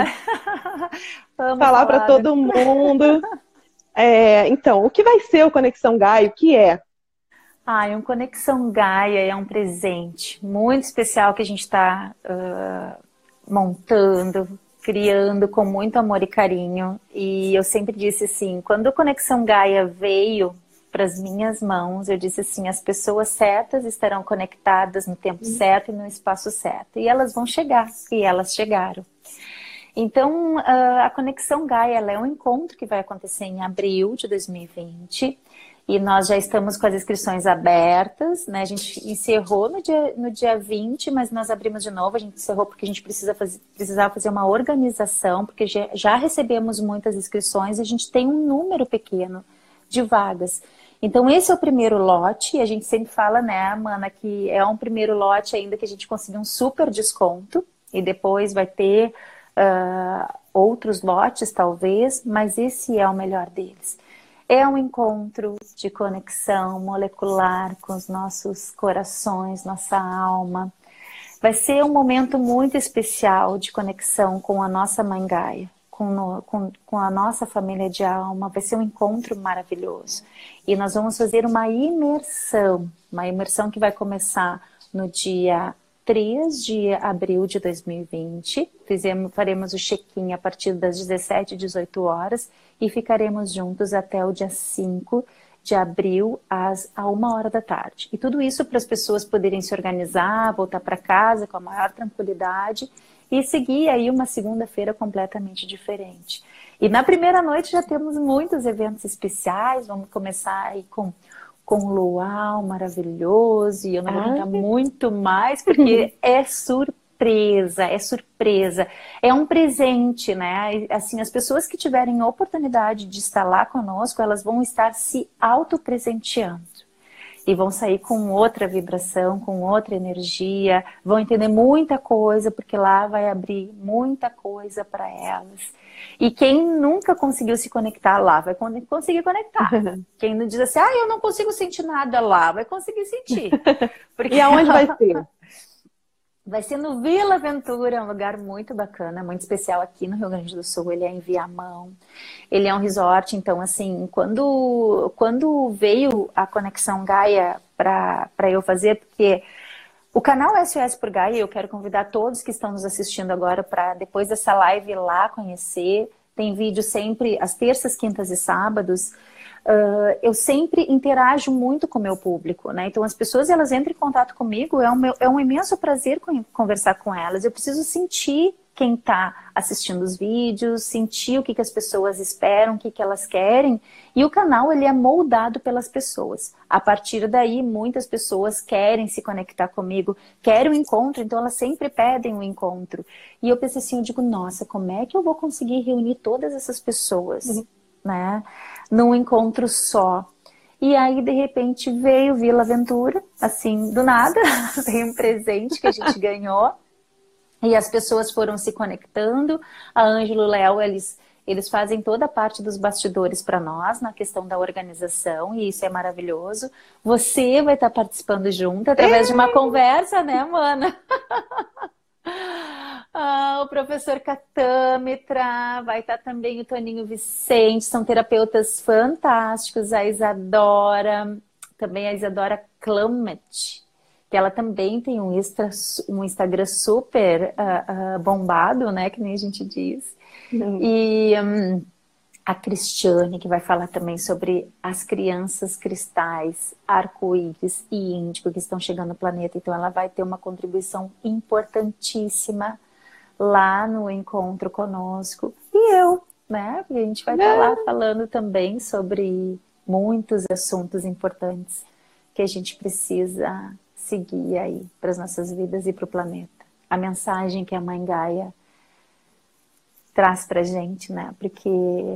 falar para todo mundo... É, então, o que vai ser o Conexão Gaia? O que é? Ah, um Conexão Gaia é um presente muito especial que a gente está uh, montando, criando com muito amor e carinho. E eu sempre disse assim, quando o Conexão Gaia veio para as minhas mãos, eu disse assim, as pessoas certas estarão conectadas no tempo certo e no espaço certo. E elas vão chegar, e elas chegaram. Então, a Conexão Gaia ela é um encontro que vai acontecer em abril de dois mil e vinte e nós já estamos com as inscrições abertas, né? A gente encerrou no dia, no dia vinte, mas nós abrimos de novo, a gente encerrou porque a gente precisa fazer, precisava fazer uma organização, porque já, já recebemos muitas inscrições e a gente tem um número pequeno de vagas. Então, esse é o primeiro lote, e a gente sempre fala, né, Mana, que é um primeiro lote ainda que a gente conseguiu um super desconto, e depois vai ter... Uh, outros lotes talvez, mas esse é o melhor deles. É um encontro de conexão molecular com os nossos corações, nossa alma. Vai ser um momento muito especial de conexão com a nossa Mãe Gaia, com, no, com, com a nossa família de alma. Vai ser um encontro maravilhoso. E nós vamos fazer uma imersão, uma imersão que vai começar no dia três de abril de dois mil e vinte, Fizemos, faremos o check-in a partir das dezessete, dezoito horas e ficaremos juntos até o dia cinco de abril às a uma hora da tarde. E tudo isso para as pessoas poderem se organizar, voltar para casa com a maior tranquilidade e seguir aí uma segunda-feira completamente diferente. E na primeira noite já temos muitos eventos especiais, vamos começar aí com com um luau maravilhoso, e eu não vou contar muito mais, porque é surpresa, é surpresa. É um presente, né? Assim, as pessoas que tiverem a oportunidade de estar lá conosco, elas vão estar se auto-presenteando. E vão sair com outra vibração, com outra energia, vão entender muita coisa, porque lá vai abrir muita coisa para elas. E quem nunca conseguiu se conectar lá, vai conseguir conectar. Quem não diz assim, ah, eu não consigo sentir nada lá, vai conseguir sentir. Porque... E aonde vai ser? Vai ser no Vila Aventura, um lugar muito bacana, muito especial aqui no Rio Grande do Sul. Ele é em Viamão. Ele é um resort, então assim, quando, quando veio a Conexão Gaia para eu fazer, porque o canal S O S por Gaia, eu quero convidar todos que estão nos assistindo agora para depois dessa live ir lá conhecer. Tem vídeo sempre às terças, quintas e sábados. Uh, eu sempre interajo muito com o meu público, né? Então as pessoas elas entram em contato comigo, é um, meu, é um imenso prazer conversar com elas. Eu preciso sentir quem está assistindo os vídeos, sentir o que, que as pessoas esperam, o que, que elas querem. E o canal ele é moldado pelas pessoas. A partir daí, muitas pessoas querem se conectar comigo, querem um encontro, então elas sempre pedem um encontro. E eu pensei assim, eu digo, nossa, como é que eu vou conseguir reunir todas essas pessoas, uhum. né? Num encontro só. E aí, de repente, veio Vila Aventura, assim, do nada, veio um presente que a gente ganhou. E as pessoas foram se conectando. A Ângelo e o Léo, eles, Eles fazem toda a parte dos bastidores para nós, na questão da organização, e isso é maravilhoso. Você vai estar participando junto, através de uma conversa, né, mana? Ah, o professor Catâmetra, vai estar também o Toninho Vicente, são terapeutas fantásticos, a Isadora, também a Isadora Klamet, que ela também tem um, extra, um Instagram super uh, uh, bombado, né, que nem a gente diz. Uhum. E um, a Cristiane, que vai falar também sobre as crianças cristais, arco-íris e índigo que estão chegando no planeta. Então ela vai ter uma contribuição importantíssima lá no encontro conosco. E eu, né? Porque a gente vai estar lá falando também sobre muitos assuntos importantes que a gente precisa seguir aí para as nossas vidas e para o planeta. A mensagem que a Mãe Gaia traz pra gente, né? Porque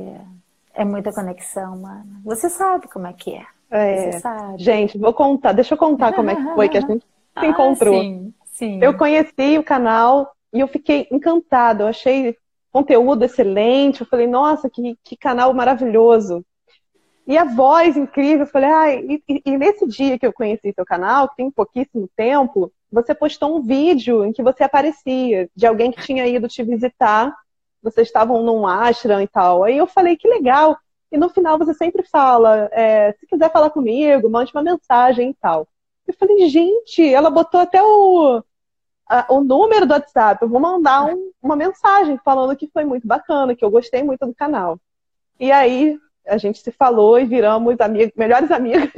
é muita conexão, mano. Você sabe como é que é. É. Você sabe. Gente, vou contar. Deixa eu contar como é que foi que a gente se ah, encontrou. Sim, sim. Eu conheci o canal e eu fiquei encantada. Eu achei conteúdo excelente. Eu falei, nossa, que, que canal maravilhoso. E a voz incrível. Eu falei, ah, e, e nesse dia que eu conheci seu canal, que tem pouquíssimo tempo, você postou um vídeo em que você aparecia, de alguém que tinha ido te visitar. Vocês estavam num ashram e tal. Aí eu falei, que legal. E no final você sempre fala, é, se quiser falar comigo, mande uma mensagem e tal. Eu falei, gente, ela botou até o, a, o número do WhatsApp. Eu vou mandar um, uma mensagem falando que foi muito bacana, que eu gostei muito do canal. E aí a gente se falou e viramos amigos, melhores amigos.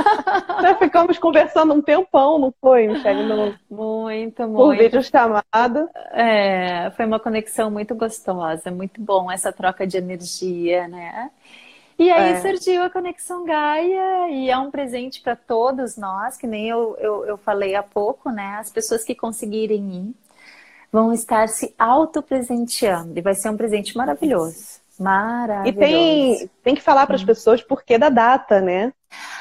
Ficamos conversando um tempão, não foi, Michele? No, muito, muito. Por vídeo chamado. É, foi uma conexão muito gostosa, muito bom essa troca de energia, né? E aí é. surgiu a Conexão Gaia e é um presente para todos nós, que nem eu, eu, eu falei há pouco, né? As pessoas que conseguirem ir vão estar se autopresenteando e vai ser um presente maravilhoso. Maravilhoso. E tem, tem que falar para as pessoas por que da data, né?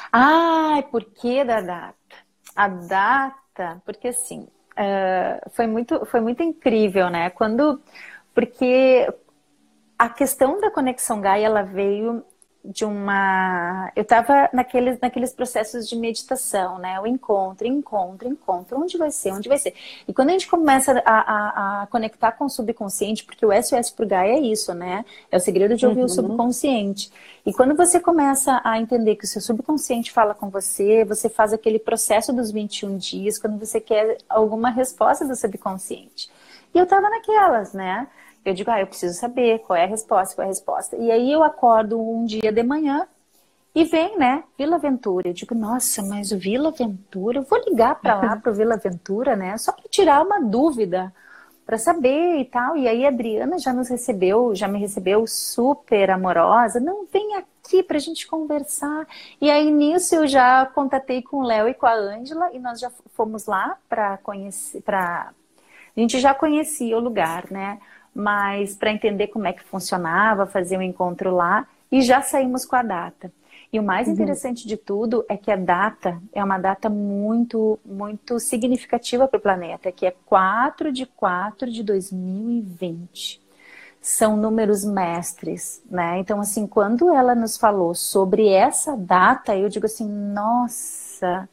Ai, por que da data? A data, porque assim, uh, foi, muito, foi muito incrível, né? Quando, porque a questão da Conexão Gaia, ela veio de uma... Eu estava naqueles, naqueles processos de meditação, né? O encontro, encontro, encontro. Onde vai ser? Onde vai ser? E quando a gente começa a, a, a conectar com o subconsciente, porque o S O S por Gaia é isso, né? É o segredo de ouvir uhum. o subconsciente. E quando você começa a entender que o seu subconsciente fala com você, você faz aquele processo dos vinte e um dias, quando você quer alguma resposta do subconsciente. E eu estava naquelas, né? Eu digo, ah, eu preciso saber qual é a resposta, qual é a resposta. E aí eu acordo um dia de manhã e vem, né, Vila Ventura. Eu digo, nossa, mas o Vila Ventura, eu vou ligar para lá, para o Vila Ventura, né, só para tirar uma dúvida, para saber e tal. E aí a Adriana já nos recebeu, já me recebeu super amorosa. Não, vem aqui para a gente conversar. E aí nisso eu já contatei com o Léo e com a Ângela e nós já fomos lá para conhecer, para... A gente já conhecia o lugar, né? Mas para entender como é que funcionava, fazer um encontro lá, e já saímos com a data. E o mais uhum. interessante de tudo é que a data é uma data muito, muito significativa para o planeta, que é quatro de quatro de dois mil e vinte. São números mestres, né? Então, assim, quando ela nos falou sobre essa data, eu digo assim, nossa,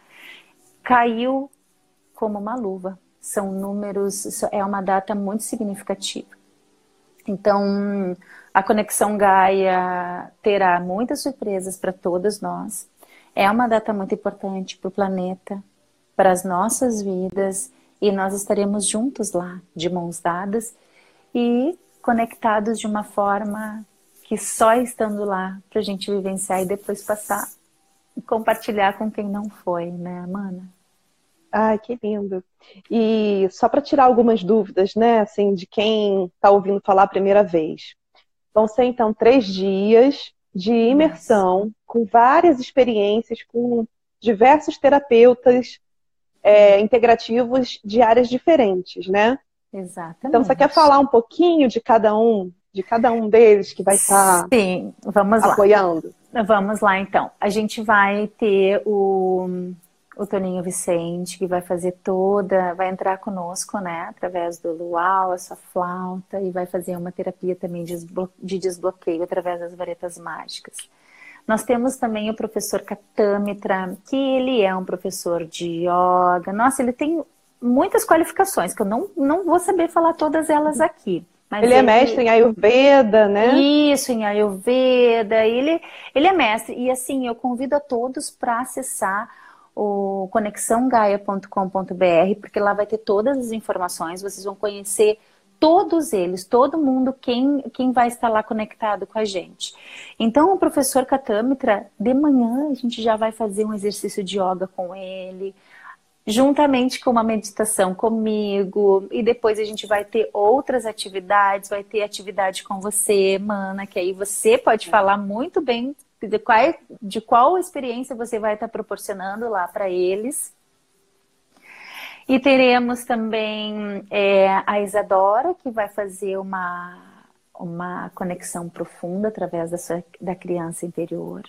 caiu como uma luva. São números, é uma data muito significativa. Então, a Conexão Gaia terá muitas surpresas para todas nós. É uma data muito importante para o planeta, para as nossas vidas, e nós estaremos juntos lá, de mãos dadas, e conectados de uma forma que só estando lá para a gente vivenciar e depois passar e compartilhar com quem não foi, né, Mana? Ai, que lindo. E só para tirar algumas dúvidas, né, assim, de quem está ouvindo falar a primeira vez. Vão ser, então, três dias de imersão, Nossa. com várias experiências, com diversos terapeutas é, integrativos de áreas diferentes, né? Exatamente. Então, você quer falar um pouquinho de cada um, de cada um deles que vai estar Sim, vamos apoiando? Lá. Vamos lá, então. A gente vai ter o... o Toninho Vicente, que vai fazer toda, vai entrar conosco, né, através do luau, essa flauta, e vai fazer uma terapia também de desblo- de desbloqueio através das varetas mágicas. Nós temos também o professor Katamitra, que ele é um professor de yoga. Nossa, ele tem muitas qualificações, que eu não, não vou saber falar todas elas aqui. Mas Ele é mestre em Ayurveda, né? Isso, em Ayurveda. Ele, ele é mestre. E assim, eu convido a todos para acessar o conexão gaia ponto com ponto br, porque lá vai ter todas as informações, vocês vão conhecer todos eles, todo mundo, quem, quem vai estar lá conectado com a gente. Então, o professor Katamitra, de manhã a gente já vai fazer um exercício de yoga com ele, juntamente com uma meditação comigo, e depois a gente vai ter outras atividades, vai ter atividade com você, Mana, que aí você pode falar muito bem de qual, de qual experiência você vai estar proporcionando lá para eles. E teremos também é, a Isadora, que vai fazer uma, uma conexão profunda através da, sua, da criança interior.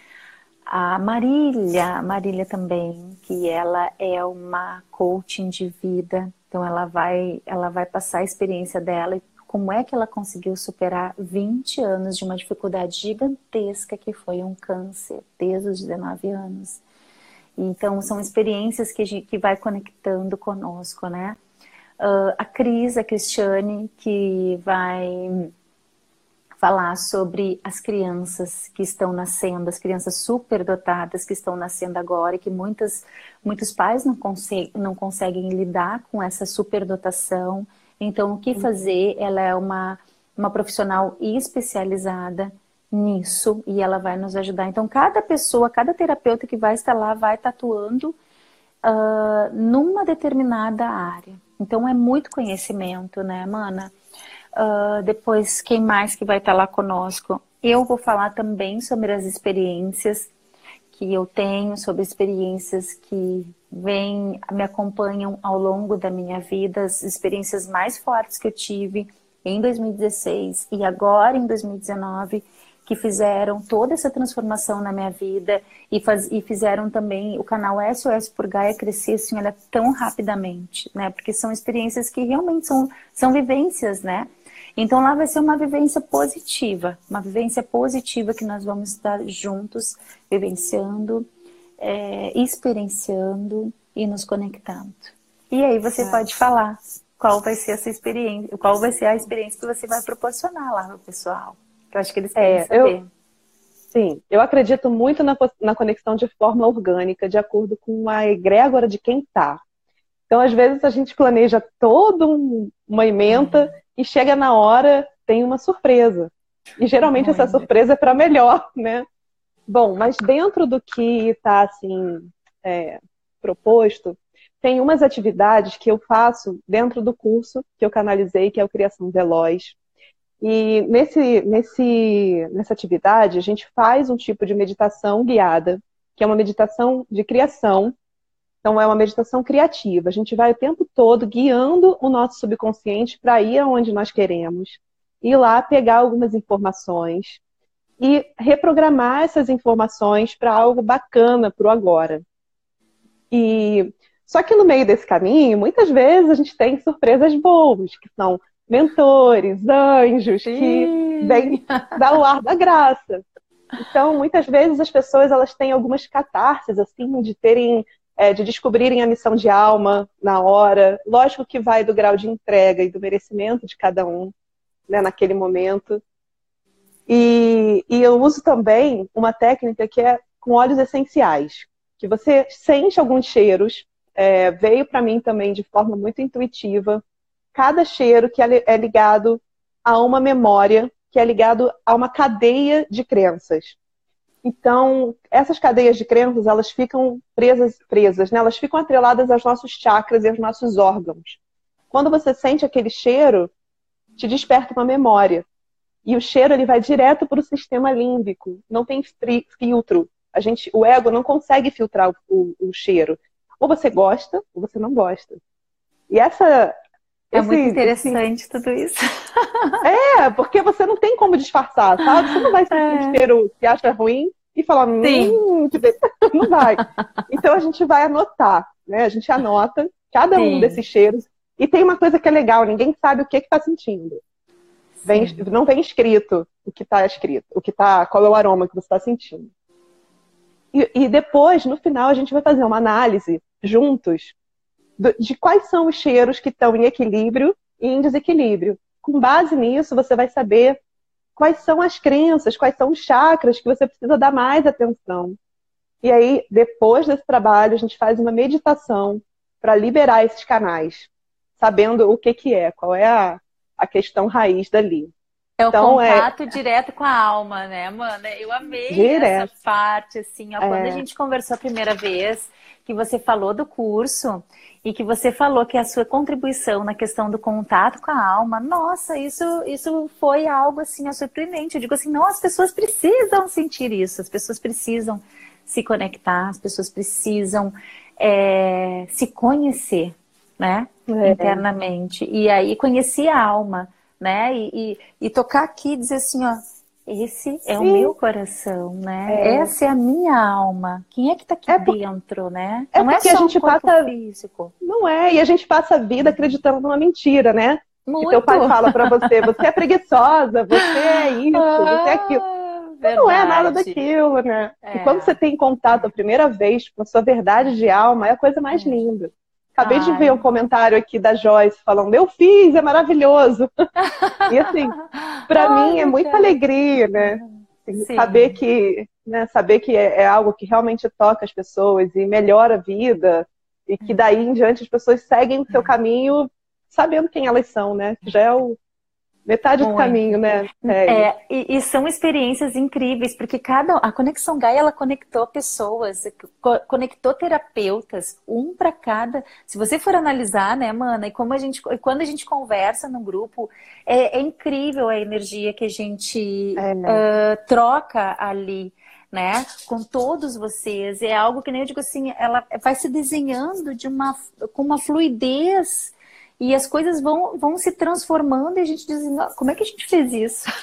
A Marília, a Marília também, que ela é uma coaching de vida, então ela vai, ela vai passar a experiência dela e como é que ela conseguiu superar vinte anos de uma dificuldade gigantesca que foi um câncer, desde os dezenove anos. Então, são experiências que, a gente, que vai conectando conosco, né? Uh, a Cris, a Cristiane, que vai falar sobre as crianças que estão nascendo, as crianças superdotadas que estão nascendo agora e que muitas, muitos pais não, consegue, não conseguem lidar com essa superdotação. Então, o que fazer? Ela é uma, uma profissional especializada nisso e ela vai nos ajudar. Então, cada pessoa, cada terapeuta que vai estar lá vai estar atuando uh, numa determinada área. Então, é muito conhecimento, né, Mana? Uh, depois, quem mais que vai estar lá conosco? Eu vou falar também sobre as experiências que eu tenho, sobre experiências que vêm, me acompanham ao longo da minha vida, as experiências mais fortes que eu tive em dois mil e dezesseis e agora em dois mil e dezenove, que fizeram toda essa transformação na minha vida e, faz, e fizeram também o canal S O S por Gaia crescer assim, olha, tão rapidamente, né? Porque são experiências que realmente são, são vivências, né? Então lá vai ser uma vivência positiva, uma vivência positiva que nós vamos estar juntos, vivenciando, é, experienciando e nos conectando. E aí você é. pode falar qual vai ser essa experiência, qual vai ser a experiência que você vai proporcionar lá no pessoal. Eu acho que eles querem é, saber. Eu, sim, eu acredito muito na, na conexão de forma orgânica, de acordo com a egrégora de quem está. Então, às vezes, a gente planeja toda um, uma ementa hum. e chega na hora, tem uma surpresa. E geralmente muito. Essa surpresa é para melhor, né? Bom, mas dentro do que está assim, é, proposto, tem umas atividades que eu faço dentro do curso que eu canalizei, que é o Criação Veloz. E nesse, nesse, nessa atividade, a gente faz um tipo de meditação guiada, que é uma meditação de criação. Então, é uma meditação criativa. A gente vai o tempo todo guiando o nosso subconsciente para ir aonde nós queremos. Ir lá pegar algumas informações e reprogramar essas informações para algo bacana para o agora. E só que no meio desse caminho, muitas vezes a gente tem surpresas boas, que são mentores, anjos, Sim. que vêm dar o ar da graça. Então, muitas vezes as pessoas elas têm algumas catarses, assim, de terem, é, de descobrirem a missão de alma na hora. Lógico que vai do grau de entrega e do merecimento de cada um, né, naquele momento. E, e eu uso também uma técnica que é com óleos essenciais, que você sente alguns cheiros, é, veio para mim também de forma muito intuitiva. Cada cheiro que é ligado a uma memória, que é ligado a uma cadeia de crenças. Então, essas cadeias de crenças, elas ficam presas, presas, né? Elas ficam atreladas aos nossos chakras e aos nossos órgãos. Quando você sente aquele cheiro, te desperta uma memória. E o cheiro ele vai direto para o sistema límbico. Não tem filtro. A gente, o ego não consegue filtrar o, o, o cheiro. Ou você gosta, ou você não gosta. E essa... É esse, muito interessante esse... tudo isso. É, porque você não tem como disfarçar, sabe? Você não vai sentir um cheiro que acha ruim e falar, Sim. hum, que delícia. Não vai. Então a gente vai anotar, né? A gente anota cada um Sim. desses cheiros. E tem uma coisa que é legal, ninguém sabe o que está sentindo. Vem, não vem escrito o que está escrito, o que tá, qual é o aroma que você está sentindo. E, e depois, no final, a gente vai fazer uma análise juntos de, de quais são os cheiros que estão em equilíbrio e em desequilíbrio. Com base nisso, você vai saber quais são as crenças, quais são os chakras que você precisa dar mais atenção. E aí, depois desse trabalho, a gente faz uma meditação para liberar esses canais, sabendo o que, que é, qual é a, a questão raiz dali. É o então, contato é... direto com a alma, né, mana? Eu amei Direto. essa parte, assim, ó, É... quando a gente conversou a primeira vez, que você falou do curso e que você falou que a sua contribuição na questão do contato com a alma, nossa, isso, isso foi algo, assim, surpreendente. Eu digo assim, não, as pessoas precisam sentir isso, as pessoas precisam se conectar, as pessoas precisam é, se conhecer, né, é. internamente. E aí conhecer a alma, né? E, e, e tocar aqui e dizer assim, ó, esse é Sim. o meu coração, né? É. Essa é a minha alma. Quem é que tá aqui é por... dentro, né? É não porque é só a gente um corpo passa... físico. Não é, e a gente passa a vida acreditando numa mentira, né? Muito. Que teu pai fala pra você, você é preguiçosa, você é isso, ah, você é aquilo. Não é nada daquilo, né? É. E quando você tem contato a primeira vez com a sua verdade de alma, é a coisa mais é. linda. Acabei Ai. de ver um comentário aqui da Joyce falando, eu fiz, é maravilhoso. E assim, pra Ai, mim é muita Deus. alegria, né? Assim, saber que, né, saber que é, é algo que realmente toca as pessoas e melhora a vida. E que daí em diante as pessoas seguem o seu caminho sabendo quem elas são, né? Que já é o metade Muito. do caminho, né? É, e, e são experiências incríveis, porque cada a Conexão Gaia, ela conectou pessoas, co conectou terapeutas, um para cada. Se você for analisar, né, mana, e como a gente, e quando a gente conversa no grupo, é, é incrível a energia que a gente é. uh, troca ali, né, com todos vocês. É algo que nem eu digo assim, ela vai se desenhando de uma, com uma fluidez. E as coisas vão, vão se transformando e a gente diz, como é que a gente fez isso?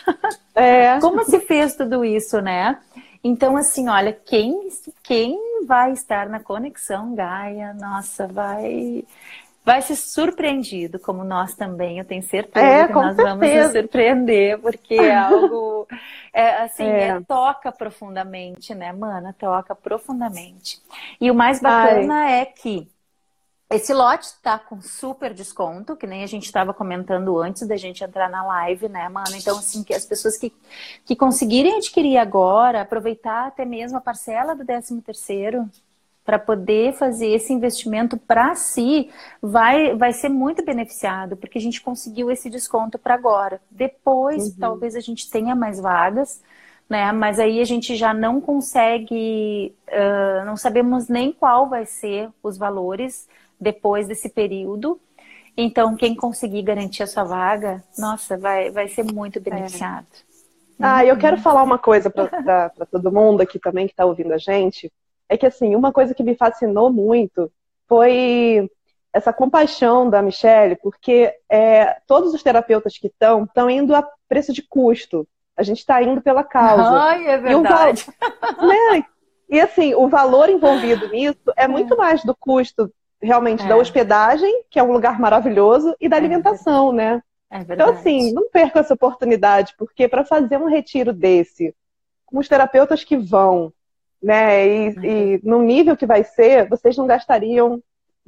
É. Como se fez tudo isso, né? Então, assim, olha, quem, quem vai estar na Conexão Gaia, nossa, vai, vai ser surpreendido, como nós também. Eu tenho certeza é, que nós certeza. vamos nos surpreender, porque é algo, é, assim, é. É, toca profundamente, né, mana? Toca profundamente. E o mais bacana Ai. é que esse lote tá com super desconto, que nem a gente estava comentando antes da gente entrar na live, né, mana? Então, assim, que as pessoas que, que conseguirem adquirir agora, aproveitar até mesmo a parcela do décimo terceiro, para poder fazer esse investimento para si, vai, vai ser muito beneficiado, porque a gente conseguiu esse desconto para agora. Depois, uhum. talvez a gente tenha mais vagas, né? Mas aí a gente já não consegue, uh, não sabemos nem qual vai ser os valores depois desse período. Então, quem conseguir garantir a sua vaga, nossa, vai, vai ser muito beneficiado. É. Ah, eu quero falar uma coisa para todo mundo aqui também que está ouvindo a gente. É que, assim, uma coisa que me fascinou muito foi essa compaixão da Michelle, porque é, todos os terapeutas que estão, estão indo a preço de custo. A gente está indo pela causa. Ai, é verdade. E, o, né? E, assim, o valor envolvido nisso é muito mais do custo realmente é. da hospedagem, que é um lugar maravilhoso, e da é alimentação, verdade. né? É verdade. Então, assim, não perca essa oportunidade, porque para fazer um retiro desse, com os terapeutas que vão, né, e, uhum. e no nível que vai ser, vocês não gastariam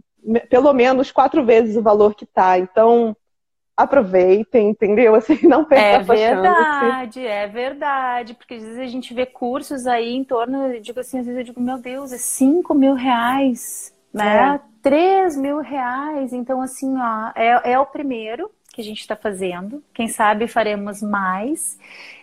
pelo menos quatro vezes o valor que tá. Então, aproveitem, entendeu? Assim, não perca é essa verdade, chance. É verdade, porque às vezes a gente vê cursos aí em torno, eu digo assim, às vezes eu digo, meu Deus, é cinco mil reais, né? É. três mil reais. Então, assim, ó, é, é o primeiro que a gente está fazendo. Quem sabe faremos mais.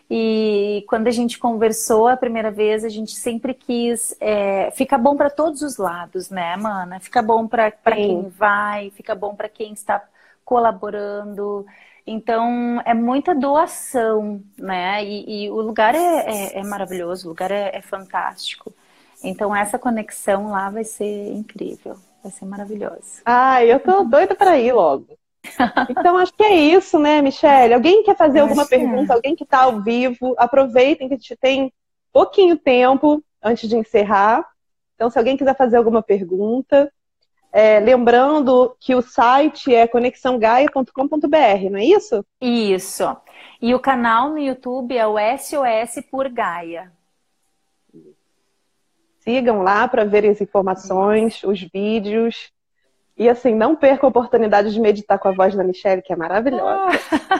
E quando a gente conversou a primeira vez, a gente sempre quis... É, fica bom para todos os lados, né, mana? Fica bom para quem vai, fica bom para quem está colaborando. Então, é muita doação, né? E, e o lugar é, é, é maravilhoso, o lugar é, é fantástico. Então, essa conexão lá vai ser incrível, vai ser maravilhoso. Ah, eu tô doida para ir logo. Então, acho que é isso, né, Michelle? Alguém quer fazer eu alguma pergunta? É. Alguém que está ao vivo? Aproveitem que a gente tem pouquinho tempo antes de encerrar. Então, se alguém quiser fazer alguma pergunta, é, lembrando que o site é conexão gaia ponto com ponto br, não é isso? Isso. E o canal no YouTube é o S O S por Gaia. Sigam lá para ver as informações, os vídeos. E assim, não perca a oportunidade de meditar com a voz da Michelle, que é maravilhosa.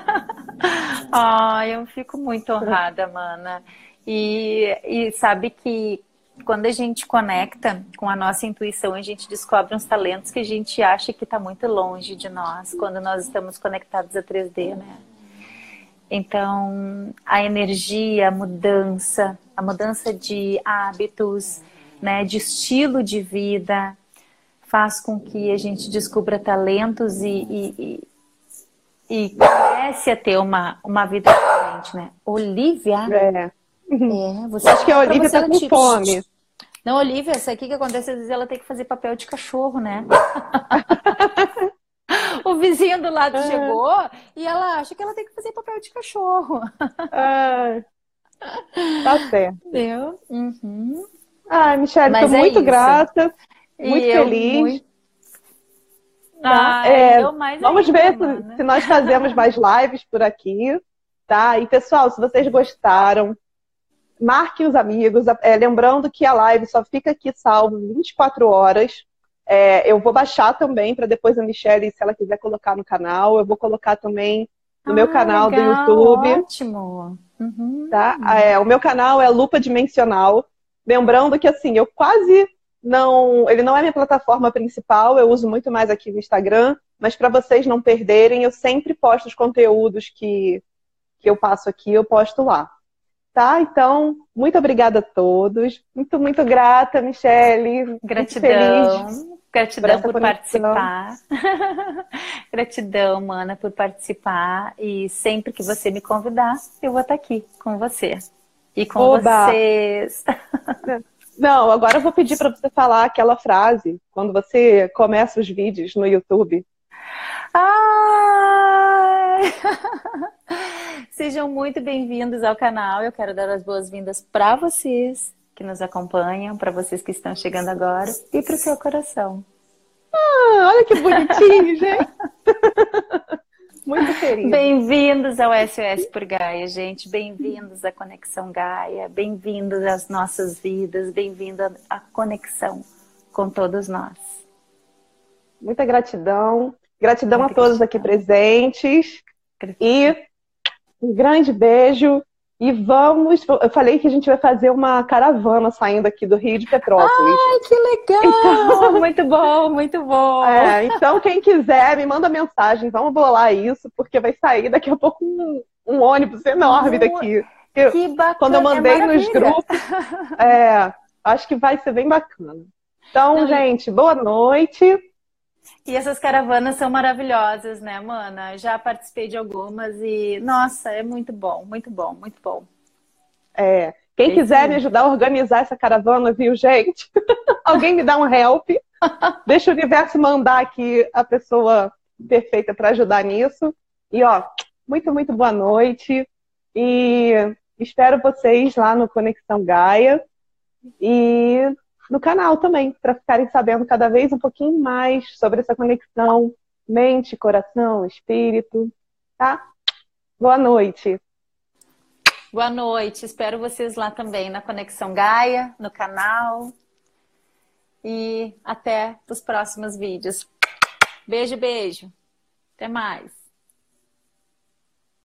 Ah, eu fico muito honrada, mana. E, e sabe que quando a gente conecta com a nossa intuição, a gente descobre uns talentos que a gente acha que está muito longe de nós, quando nós estamos conectados a três D, né? Então, a energia, a mudança, a mudança de hábitos, né, de estilo de vida, faz com que a gente descubra talentos e, e, e, e comece a ter uma, uma vida diferente, né? Olivia? É. É, você Acho que a Olivia tá com fome. Não, Olivia, isso aqui que acontece, às vezes ela tem que fazer papel de cachorro, né? O vizinho do lado chegou e ela acha que ela tem que fazer papel de cachorro. Ah, tá certo. Entendeu? Uhum. Ai, Michelle, Mas tô é muito isso. grata, muito E eu feliz. muito- Tá? Ai, É, eu mais vamos ainda, ver se, mana. se nós fazemos mais lives por aqui, tá? E pessoal, se vocês gostaram, marquem os amigos. É, lembrando que a live só fica aqui salvo vinte e quatro horas. É, eu vou baixar também para depois a Michelle, se ela quiser colocar no canal. Eu vou colocar também no meu Ah, canal do legal, YouTube. ótimo. Uhum. Tá? É, o meu canal é Lupa Dimensional. Lembrando que assim, eu quase não. Ele não é minha plataforma principal, eu uso muito mais aqui no Instagram, mas para vocês não perderem, eu sempre posto os conteúdos que, que eu passo aqui, eu posto lá. Tá? Então, muito obrigada a todos. Muito, muito grata, Michelle. Muito Gratidão. feliz por Gratidão essa por conexão. participar. Gratidão, mana, por participar. E sempre que você me convidar, eu vou estar aqui com você. E com Oba! vocês. Não, agora eu vou pedir para você falar aquela frase quando você começa os vídeos no YouTube. Ai! Sejam muito bem-vindos ao canal. Eu quero dar as boas-vindas para vocês que nos acompanham, para vocês que estão chegando agora e para o seu coração. Ah, olha que bonitinho, gente. Muito feliz. Bem-vindos ao S O S por Gaia, gente. Bem-vindos à Conexão Gaia. Bem-vindos às nossas vidas. Bem-vindo à conexão com todos nós. Muita gratidão. Gratidão Muita a todos gratidão. aqui presentes. Gratidão. E um grande beijo. E vamos... Eu falei que a gente vai fazer uma caravana saindo aqui do Rio de Petrópolis. Ai, que legal! Então, muito bom, muito bom. É, então, quem quiser, me manda mensagem. Vamos bolar isso, porque vai sair daqui a pouco um, um ônibus enorme daqui. Eu, Que bacana! quando eu mandei é nos grupos, é, acho que vai ser bem bacana. Então, Não, gente, boa noite. E essas caravanas são maravilhosas, né, mana? Já participei de algumas e, nossa, é muito bom, muito bom, muito bom. É, quem É quiser isso. me ajudar a organizar essa caravana, viu, gente? Alguém me dá um help. Deixa o universo mandar aqui a pessoa perfeita para ajudar nisso. E, ó, muito, muito boa noite. E espero vocês lá no Conexão Gaia. E no canal também, para ficarem sabendo cada vez um pouquinho mais sobre essa conexão mente, coração, espírito, tá? Boa noite. Boa noite, espero vocês lá também na Conexão Gaia, no canal. E até os próximos vídeos. Beijo, beijo. Até mais.